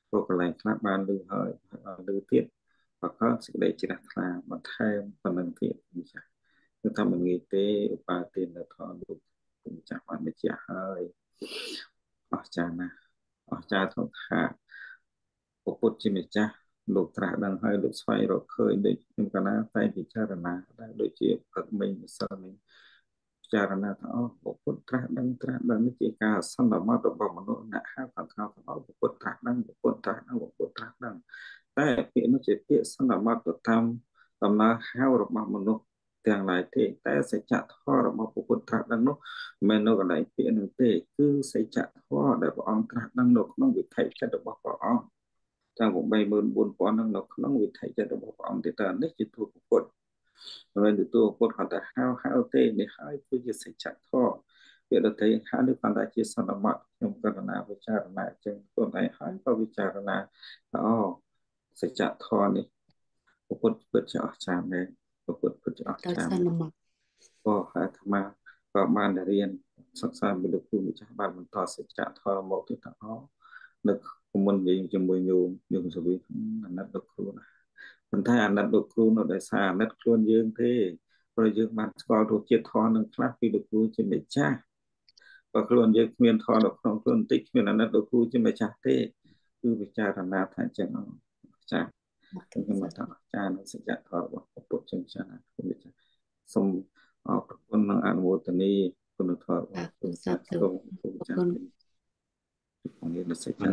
ព្រោះកន្លែងខ្លះបានលឺហើយលឺទៀតក៏កើតសេចក្តីជ្រះថ្លាបន្ថែមប៉ុណ្្នឹងទៀតម្ចាស់គឺថាមិនងាយទេឧបាទាននៅថនលោកម្ចាស់បានបញ្ជាក់ហើយអស្ចារ្យណាស់អស្ចារ្យថាព្រះពុទ្ធជាម្ចាស់លោកត្រាស់ដឹងហើយលោកស្វែងរកឃើញដូចខ្ញុំកណាតែពិចារណាដែរដូចជាព្រឹកមិញម្សិលមិញពិចារណាថាអូព្រះពុទ្ធត្រាស់ដឹងនេះជាការសន្មតរបស់មនុស្សអ្នកហៅខាងក្រៅថាព្រះពុទ្ធត្រាស់ដឹងព្រះពុទ្ធត្រាស់ដឹងព្រះពុទ្ធត្រាស់ដឹងតែពាក្យនោះជាពាក្យសន្មតទៅតាមដំណើរហៅរបស់មនុស្សទាំងឡាយទេតែសច្ចធម៌របស់ព្រះពុទ្ធត្រាស់ដឹងនោះមិននៅកន្លែងពាក្យនោះទេគឺសច្ចធម៌ដែលព្រះអង្គត្រាស់ដឹងនៅក្នុងវិថីចិត្តរបស់ព្រះអង្គទាំង84000នឹងនៅក្នុងវិថីចិត្តរបស់ព្រះអង្គទេតើនេះជាទូពុទ្ធហើយទូពុទ្ធគាត់តែហៅទេនេះហើយគឺជាសច្ចធម៌វាដតីហៅនេះគាត់តែជាសន្មតខ្ញុំកណ្ណាវិចារណាចឹងខ្លួនឯងហើយក៏វិចារណាអូសច្ចធម៌នេះពុទ្ធពិតជាអស្ចារ្យមែនពុទ្ធពិតជាអស្ចារ្យក៏អាត្មាក៏បានរៀនសិក្សាពីលោកគ្រូម្ចាស់បានបន្តសច្ចធម៌មកទៀតថាអូនឹកមុននិយាយជាមួយញោមសវីអាណិតលោកគ្រូណាប៉ុន្តែអាណិតលោកគ្រូនៅដោយសារអាណិតខ្លួនយើងទេព្រោះយើងបានស្គាល់រសជាតិធម៌នឹងខ្លះពីលោកគ្រូជាម្ចាស់បើខ្លួនយើងគ្មានធម៌នៅក្នុងខ្លួនបន្តិចគ្មានអាណិតលោកគ្រូជាម្ចាស់ទេគឺពិចារណាថាចឹងចា៎ខ្ញុំមកថាចា៎នៅសច្ចធម៌របស់ពុទ្ធជាម្ចាស់ខ្ញុំម្ចាស់សូមអរគុណនិងអនុមោទនីគុណធម៌របស់ពុទ្ធសាសនាគុណចា៎ខ្ញុំនៅសច្ចធម៌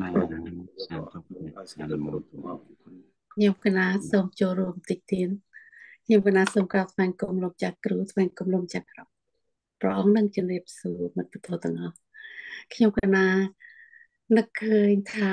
ខ្ញុំកណាសូមចូលរួមតិចទៀតខ្ញុំកណាសូមក្រាបស្វាគមន៍លោកចាស់គ្រូស្វាគមន៍លោកចាស់ក្រុមព្រះអង្គនឹងជំរាបសួរមិត្តភក្តិទាំងអស់ខ្ញុំកណានឹកឃើញថា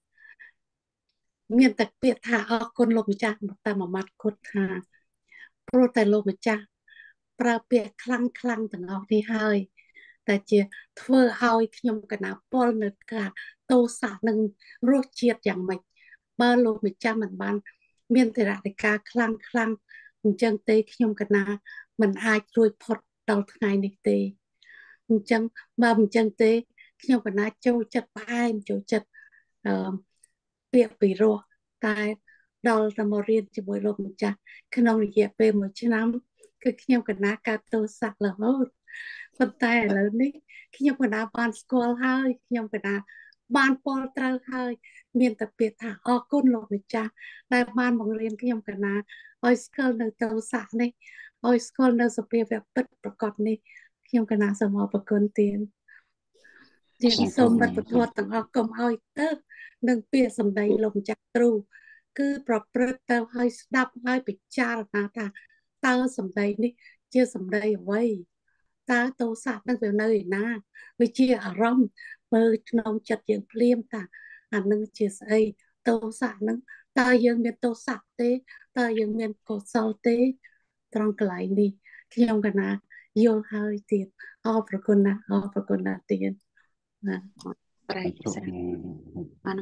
មានតែពាក្យថាអរគុណលោកម្ចាស់តែមួយម៉ាត់គត់ថាព្រោះតែលោកម្ចាស់ប្រើពាក្យខ្លាំងទាំងអស់នេះហើយតែជាធ្វើឲ្យខ្ញុំកណាពលនៅការទោសៈនឹងរសជាតិយ៉ាងម៉េចបើលោកម្ចាស់មិនបានមានទរណការខ្លាំងអញ្ចឹងទេខ្ញុំកណាមិនអាចរួចផុតដល់ថ្ងៃនេះទេអញ្ចឹងបើមិនអញ្ចឹងទេខ្ញុំកណាចូលចិត្តផ្អែមចូលចិត្តពាក្យពីរោះតែដល់តែមករៀនជាមួយលោកម្ចាស់ក្នុងរយៈពេល1ឆ្នាំគឺខ្ញុំកណាកើតទោសៈរហូតប៉ុន្តែឥឡូវនេះខ្ញុំកណាបានស្គាល់ហើយខ្ញុំកណាបានពលត្រូវហើយមានតែពាក្យថាអរគុណលោកម្ចាស់ដែលបានបង្រៀនខ្ញុំកណាឲ្យស្គាល់នៅទោសៈនេះឲ្យស្គាល់នៅសភាវៈពិតប្រកបនេះខ្ញុំកណាសូមអរគុណទៀតសូមមិត្តពធទាំងអស់កុំឲ្យទៅនឹងពាក្យសម្ដីលោកម្ចាស់គ្រូគឺប្រព្រឹត្តទៅឲ្យស្ដាប់ឲ្យពិចារណាថាតើសម្ដីនេះជាសម្ដីអ្វីតើទោសៈនឹងវានៅឯណាវាជាអារម្មណ៍មើលក្នុងចិត្តយើងភ្លាមថាអានឹងជាស្អីទោសៈនឹងតើយើងមានទោសៈទេតើយើងមានកុសលទេត្រង់កន្លែងនេះខ្ញុំកណាយល់ហើយទៀតអរព្រគុណណាអរព្រគុណណាទៀតណាប្រែភាសាបាន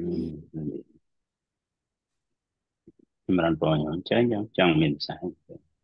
ចម្រើនបងចាញ់ចង់មានផ្សាយ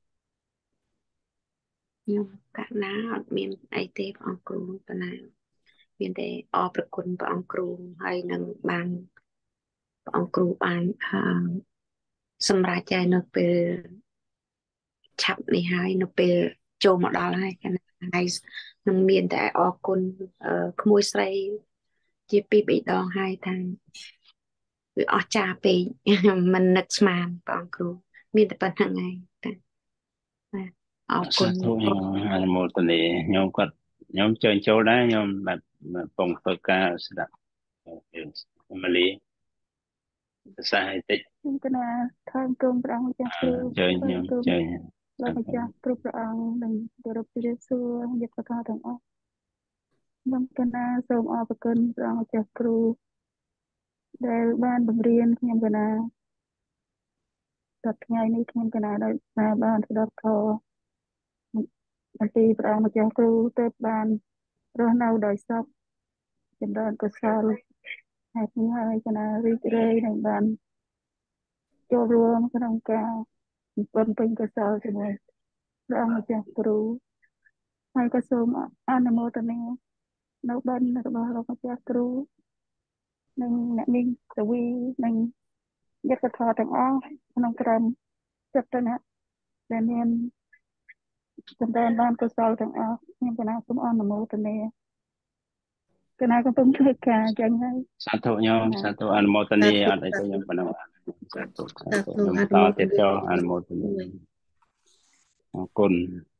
ខ្ញុំកណាអត់មានអីទេព្រះអង្គគ្រូប៉ុណ្ណាមានតែអរព្រគុណព្រះអង្គគ្រូហើយនឹងបានព្រះអង្គគ្រូបានសម្រាប់ចែកនៅពេលឆាប់នេះហើយនៅពេលចូលមកដល់ហើយកាលថ្ងៃនឹងមានតែអរគុណក្មួយស្រីជា2-3 ដងហើយថាវាអស្ចារ្យពេកមិននឹកស្មានព្រះអង្គគ្រូមានតែប៉ុណ្្នឹងហើយតែអរគុណអនុមោទនីខ្ញុំជើញចូលដែរខ្ញុំបាទកំពុងធ្វើការស្ដាប់ម៉ាលីភាសាអេតិចខ្ញុំកណាថែមក្រុមព្រះអង្គម្ចាស់គ្រូជើញខ្ញុំជើញលោកម្ចាស់គ្រប់ព្រះអង្គនិងគោរពជម្រាបសួរញាតិកថាទាំងអស់ខ្ញុំកណាសូមអរគុណព្រះអង្គម្ចាស់គ្រូដែលបានបង្រៀនខ្ញុំកណាដល់ថ្ងៃនេះខ្ញុំកណាដោយបានស្ដាប់ធម៌អំពីព្រះអង្គម្ចាស់គ្រូទើបបានរស់នៅដោយសុខចម្រើនកុសលហេតុនេះហើយកណារីករាយនឹងបានចូលរួមក្នុងការបំពេញកុសលជាមួយព្រះអង្គម្ចាស់គ្រូហើយក៏សូមអនុមោទនានៅបុណ្យរបស់លោកម្ចាស់គ្រូនិងអ្នកនាងតវីនិងយត្តធរទាំងអស់ក្នុងក្រុមចិត្តទៅអ្នកដែលមានចម្រើនបានកុសលទាំងអស់ខ្ញុំគណៈសូមអនុមោទនាគណៈកំពុងធ្វើការចឹងហើយសាធុញោមសាធុអនុមោទនាអត់អីទេខ្ញុំប៉ុណ្ណឹងសាធុខ្ញុំតទៀតចុះអនុមោទនាអរគុណ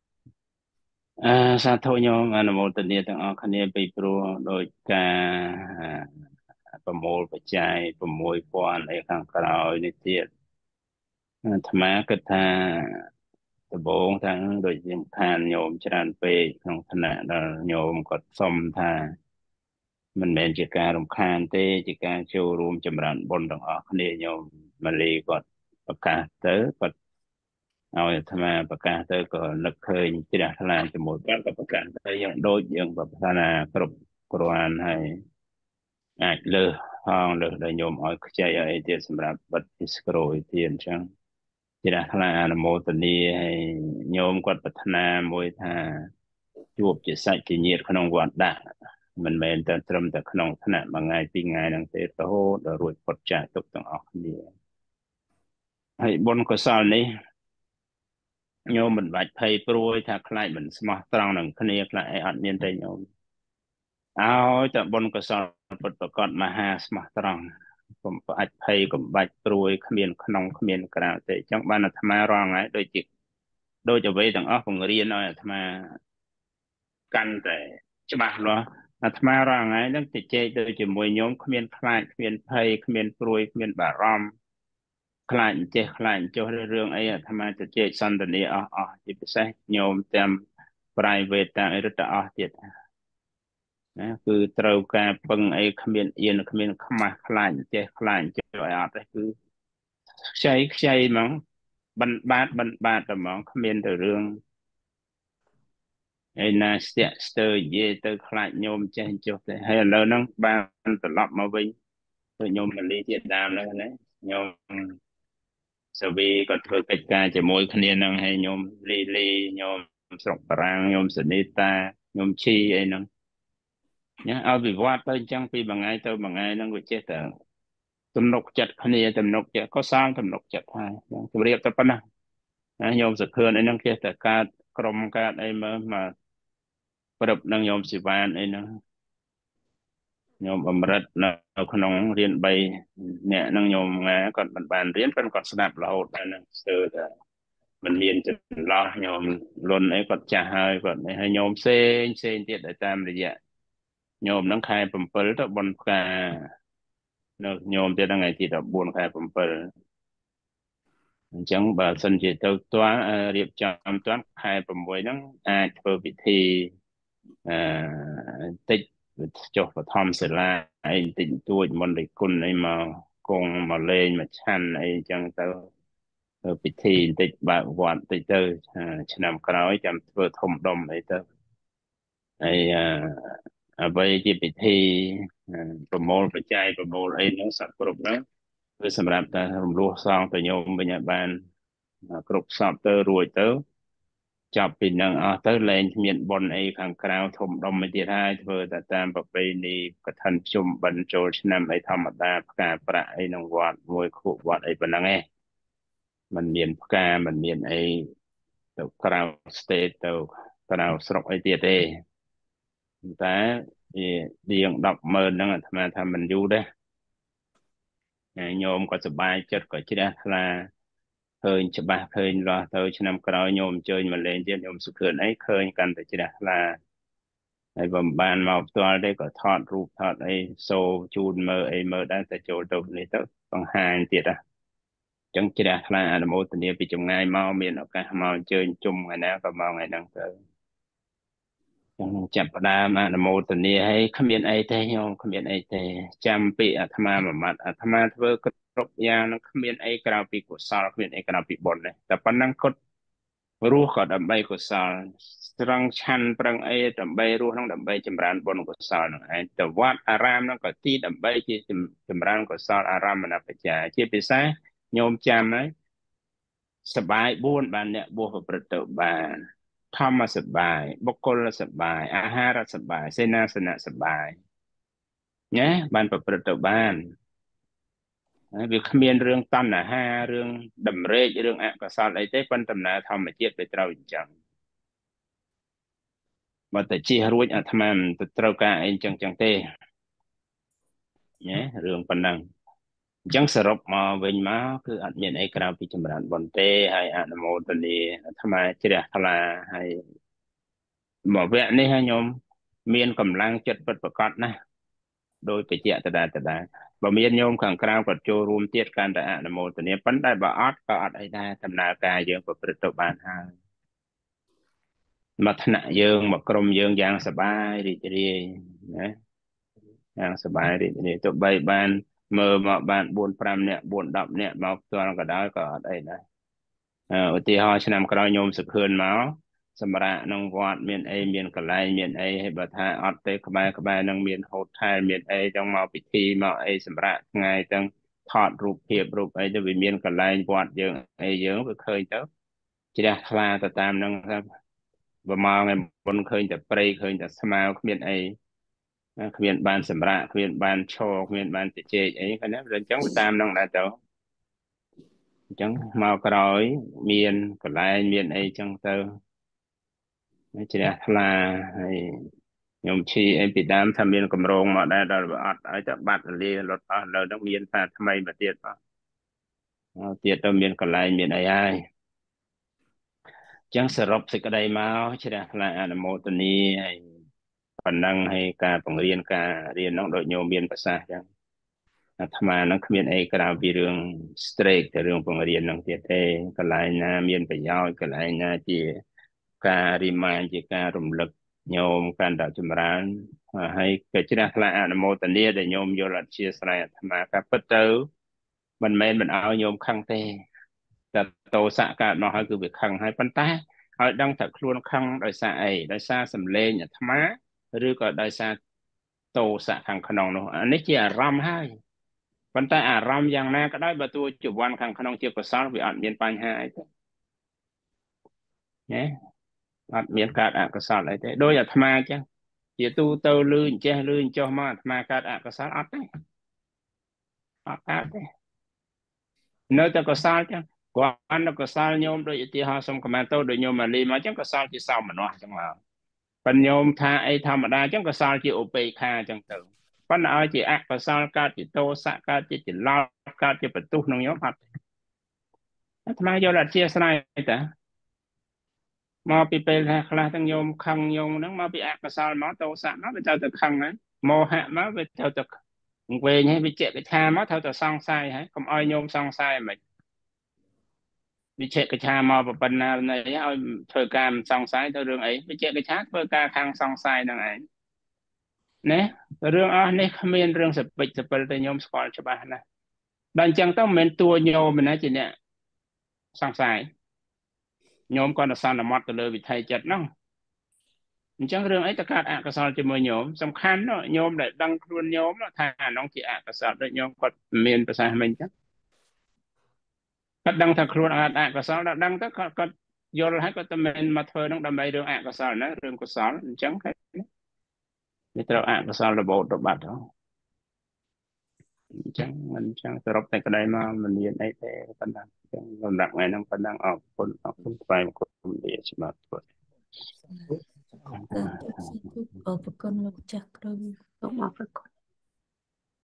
សាធុញោមអនុមោទនាទាំងអស់គ្នាពីព្រោះដោយការប្រមូលបច្ច័យ6000អីខាងក្រោយនេះទៀតអាត្មាគិតថាដំបូងថាដូចជាខានញោមច្រើនពេកក្នុងឋានៈដែលញោមគាត់សុំថាមិនមែនជាការរំខានទេជាការចូលរួមចម្រើនបុណ្យទាំងអស់គ្នាញោមម៉ាលីគាត់ប្រកាសទៅគាត់ឲ្យអាត្មាប្រកាសទៅក៏នឹកឃើញជ្រះថ្លាជាមួយគាត់ក៏ប្រកាសទៅយ៉ាងដូចយើងប្រកាសថាគ្រប់គ្រាន់ហើយអាចលើសផងលើសដល់ញោមឲ្យខ្ចីឲ្យអីទៀតសម្រាប់បិទពីស្គ្រូឯទៀតអញ្ចឹងជ្រះថ្លាអនុមោទនាហើយញោមគាត់ប្រាថ្នាមួយថាជួបជាសាច់ជាញាតិក្នុងវត្តដាក់មិនមែនតែត្រឹមតែក្នុងថ្នាក់មួយថ្ងៃពីរថ្ងៃហ្នឹងទេរហូតដល់រួចផុតចាកទុកទាំងអស់គ្នាហើយបុណ្យកុសលនេះញោមមិនបាច់ភ័យព្រួយថាខ្លាចមិនស្មោះត្រង់នឹងគ្នាខ្លាចអីអត់មានទេញោមឲ្យតែបុណ្យកុសលពុតប្រកបមហាស្មោះត្រង់កុំបាច់ភ័យកុំបាច់ព្រួយគ្មានក្នុងគ្មានក្រៅទេអញ្ចឹងបានអាត្មារងហើយដូចអ្វីទាំងអស់បង្រៀនឲ្យអាត្មាកាន់តែច្បាស់លាស់អាត្មារងហើយនឹងជជែកទៅជាមួយញោមគ្មានខ្លាចគ្មានភ័យគ្មានព្រួយគ្មានបារម្ភខ្លាចអញ្ចេះខ្លាចអញ្ចោះរឿងអីអាត្មាជជែកសន្ទនាអស់ជាពិសេសញោមតាម private តាមអីរត់ទៅអស់ទៀតណាគឺត្រូវការពឹងអីគ្មានអៀនគ្មានខ្មាស់ខ្លាចអញ្ចេះខ្លាចអញ្ចោះអីអត់ទេគឺខ្ចីហ្មងបិណ្ឌបាតតែហ្មងគ្មានទៅរឿងឯណាស្ទាក់ស្ទើរនិយាយទៅខ្លាចញោមចេះចុះទេហើយឥឡូវហ្នឹងបានត្រឡប់មកវិញទៅញោមមលីជាដើមហ្នឹងណាញោមសាវីក៏ធ្វើកិច្ចការជាមួយគ្នានឹងហើយញោមលីញោមស្រុកបារាំងញោមសនីតាញោមឈីអីហ្នឹងញ៉ាឲ្យវិវត្តទៅអញ្ចឹងពីមួយថ្ងៃទៅមួយថ្ងៃហ្នឹងវាចេះតែទំនុកចិត្តគ្នាទំនុកចិត្តក៏សាងទំនុកចិត្តហើយជម្រាបទៅប៉ុណ្ណាណាញោមសុខឿនអីហ្នឹងចេះតែកើតក្រុមកើតអីមើលមកព្រឹបនឹងញោមសិវានអីហ្នឹងញោមបំរិតនៅក្នុងរៀន3អ្នកហ្នឹងញោមងាគាត់មិនបានរៀនប៉ុន្តែគាត់ស្ដាប់រហូតដល់ហ្នឹងស្ទើរតែមិនមានចន្លោះញោមលុនអីគាត់ចាស់ហើយគាត់នេះហើយញោមផ្សេងទៀតដែលតាមរយៈញោមហ្នឹងខែ7ទៅបុណ្យផ្កានៅញោមទៀតថ្ងៃទី14ខែ7អញ្ចឹងបើសិនជាទៅផ្ទាល់រៀបចំផ្ទាល់ខែ6ហ្នឹងអាចធ្វើពិធីតិចចុះបឋមសិលាអីតិចតួចមន្តគុណអីមកគង់មកលេងមកឆាន់អីអញ្ចឹងទៅពិធីបន្តិចបើកវត្តតិចទៅឆ្នាំក្រោយចាំធ្វើធំដុំអីទៅហើយអ្វីជាពិធីប្រមូលបច្ច័យប្រមូលអីហ្នឹងសពគ្រប់ហ្នឹងគឺសម្រាប់តែរំលោះសងទៅញោមវិញឲ្យបានគ្រប់សពទៅរួចទៅចាប់ពីនឹងអស់ទៅលែងគ្មានបុណ្យអីខាងក្រៅធំដុំមួយទៀតហើយធ្វើតែតាមប្រពៃណីកឋិនជុំបិណ្ឌចូលឆ្នាំអីធម្មតាផ្កាប្រាក់អីក្នុងវត្តមួយខួបវត្តអីប៉ុណ្ណឹងឯងมันមានផ្កាมันមានអីទៅក្រៅ state ទៅក្រៅស្រុកអីទៀតទេតែវាង100000ហ្នឹងអាត្មាថាមិនយូរទេញោមក៏សប្បាយចិត្តក៏ជ្រះថ្លាឃើញច្បាស់ឃើញលាស់ទៅឆ្នាំក្រោយញោមអញ្ជើញមកលេងទៀតញោមសុខឿនអីឃើញកាន់តែជ្រះថ្លាហើយបើមិនបានមកផ្ទាល់ទេក៏ថតរូបថតអីសូជូនមើលអីមើលដែរតែចូលទៅនេះទៅបង្ហាញទៀតចឹងជ្រះថ្លាអនុមោទនាពីចម្ងាយមកមានឱកាសមកអញ្ជើញជុំថ្ងៃណាក៏មកថ្ងៃហ្នឹងទៅចឹងចាប់ផ្ដើមអនុមោទនាឲ្យគ្មានអីទេញោមគ្មានអីទេចាំពីអាត្មាមួយម៉ាត់អាត្មាធ្វើគ្រប់យ៉ាងនឹងគ្មានអីក្រៅពីកុសលគ្មានអីក្រៅពីបុណ្យទេតែប៉ុណ្ណឹងគាត់រស់ក៏ដើម្បីកុសលស្រង់ឆាន់ប្រឹងអីដើម្បីរស់នឹងដើម្បីចម្រើនបុណ្យកុសលនឹងឯងទៅវត្តអារាមនឹងក៏ទីដើម្បីជាចម្រើនកុសលអារម្មណបច្ច័យជាពិសេសញោមចាំហើយសបាយ4បានអ្នកបួសប្រព្រឹត្តទៅបានធម្មសបាយបុគ្គលសបាយអាហារសបាយសេនាសនៈសបាយញ៉េបានប្រព្រឹត្តទៅបានវាគ្មានរឿងតណ្ហារឿងតម្រេករឿងអកុសលអីទេប៉ុន្តែដំណើរធម្មជាតិវាត្រូវអញ្ចឹងបើតែជិះរួចអាត្មាមិនទៅត្រូវការអីអញ្ចឹងទេញ៉េរឿងប៉ុណ្ណឹងអញ្ចឹងសរុបមកវិញមកគឺអត់មានអីក្រៅពីចម្រើនបុណ្យទេហើយអនុមោទនាអាត្មាជ្រះថ្លាហើយមកវគ្គនេះឲ្យញោមមានកម្លាំងចិត្តពិតប្រាកដណាស់ដោយបច្ចៈដដែលបើមានញោមខាងក្រៅគាត់ចូលរួមទៀតកាន់តែអនុមោទនាប៉ុន្តែបើអត់ក៏អត់អីដែរដំណើរការយើងប្រព្រឹត្តទៅបានហើយមកថ្នាក់យើងមកក្រុមយើងយ៉ាងសប្បាយរីករាយណាយ៉ាងសប្បាយរីករាយទោះបីបានមើលមកបាន4 5នាក់4 10នាក់មកផ្ទាល់ក៏ដោយក៏អត់អីដែរឧទាហរណ៍ឆ្នាំក្រោយញោមសុខឿនមកសម្រាប់ក្នុងវត្តមានអីមានកន្លែងមានអីហើយបើថាអត់ទេក្បែរនឹងមានហូតថែលមានអីចឹងមកពិធីមកអីសម្រាប់ថ្ងៃទាំងថតរូបភាពរូបអីទៅវាមានកន្លែងវត្តយើងអីយើងវាឃើញទៅជ្រះថ្លាទៅតាមនឹងថាបើមកថ្ងៃមុនឃើញតែព្រៃឃើញតែស្មៅគ្មានអីគ្មានបានសម្រាប់គ្មានបានឈរគ្មានបានជជែកអីហ្នឹងអញ្ចឹងទៅតាមនឹងដែរទៅអញ្ចឹងមកក្រោយមានកន្លែងមានអីចឹងទៅជ្រះថ្លាហើយខ្ញុំឈីអីពីដើមថាមានកម្រងមកដែរដល់អត់ឲ្យទៅបាត់លាលុតអស់លើនឹងមានថាថ្មីមកទៀតអស់ទៀតទៅមានកន្លែងមានអីហើយអញ្ចឹងសរុបសេចក្តីមកជ្រះថ្លាអនុមោទនាហើយប៉ុណ្ណឹងហើយការបង្រៀនការរៀននោះដូចញោមមានប្រសាសន៍អញ្ចឹងអាត្មានឹងគ្មានអីក្រៅពីរឿង straight ទៅរឿងបង្រៀននឹងទៀតទេកន្លែងណាមានប្រយោជន៍កន្លែងណាជាការ remind ជាការរំលឹកញោមកាន់តែចម្រើនហើយក៏ជ្រះថ្លាអនុមោទនាដែលញោមយល់អធិស្ឋានអាត្មាក៏ពិតទៅមិនមែនមិនឲ្យញោមខឹងទេតែតោសៈកើតមកហើយគឺវាខឹងហើយប៉ុន្តែឲ្យដឹងថាខ្លួនខឹងដោយសារអីដោយសារសម្លេងអាត្មាឬក៏ដោយសារតោសៈខាងក្នុងនោះអានេះជាអារម្មណ៍ហើយប៉ុន្តែអារម្មណ៍យ៉ាងណាក៏ដោយបើទោះជាវ័នខាងក្នុងជាកុសលវាអត់មានបញ្ហាអីទេណាអត់មានកើតអកុសលអីទេដោយអាត្មាអញ្ចឹងជាទូទៅលឺអញ្ចេះលឺអញ្ចោះមកអាត្មាកើតអកុសលអត់ទេអត់កើតទេនៅតែកុសលចឹងគាត់នៅកុសលញោមដូចឧទាហរណ៍សុំកមែនតូដូចញោមអាលីមកចឹងកុសលជាសោមនស្សចឹងមកប៉ុន្តែញោមថាអីធម្មតាចឹងកុសលជាឧបេក្ខាចឹងទៅប៉ុន្តែឲ្យជាអកុសលកើតជាទោសៈកើតជាចលល់កើតជាបន្ទុះក្នុងញោមអត់អាត្មាយកអធិស្ឋានតាមកពីពេលថាខ្លះទាំងញោមខឹងញោមហ្នឹងមកពីអកុសលមកទោសៈមកវាទៅខឹងហើយមោហៈមកវាទៅវែងហើយវិជ្ជកិច្ឆាមកត្រូវតែសង្ស័យហើយកុំឲ្យញោមសង្ស័យមិនវិជ្ជកិច្ឆាមកប៉ុណ្ណាណីឲ្យធ្វើការមិនសង្ស័យទៅរឿងអីវិជ្ជកិច្ឆាធ្វើការខាងសង្ស័យហ្នឹងឯងណារឿងអស់នេះគ្មានរឿងសពេចសពិលតែញោមស្គាល់ច្បាស់ណាស់ដល់អញ្ចឹងទៅមិនមែនតួញោមណាជាអ្នកសង្ស័យញោមគាត់ទៅសន្មត់ទៅលើវិថីចិត្តហ្នឹងអញ្ចឹងរឿងអីទៅកើតអកុសលជាមួយញោមសំខាន់ញោមដែលដឹងខ្លួនញោមថាអានោះជាអកុសលដូចញោមគាត់មានប្រសាសន៍មិញចឹងគាត់ដឹងថាខ្លួនអត់អកុសលដល់ដឹងទៅគាត់យល់ហើយគាត់តែមិនមកធ្វើនឹងដើម្បីរឿងអកុសលណារឿងកុសលអញ្ចឹងហើយវាត្រូវអកុសលរបូតរបាត់ហ្នឹងអញ្ចឹងមិនអញ្ចឹងសរុបតែក្តីមកមិនមានអីទេប៉ុណ្ណាអញ្ចឹងសម្រាប់ថ្ងៃហ្នឹងប៉ុណ្ណឹងអរគុណថ្វាយបង្គំលាច្បាប់ធ្វើអរគុណលោកចាស់គ្រូសូមអរគុណ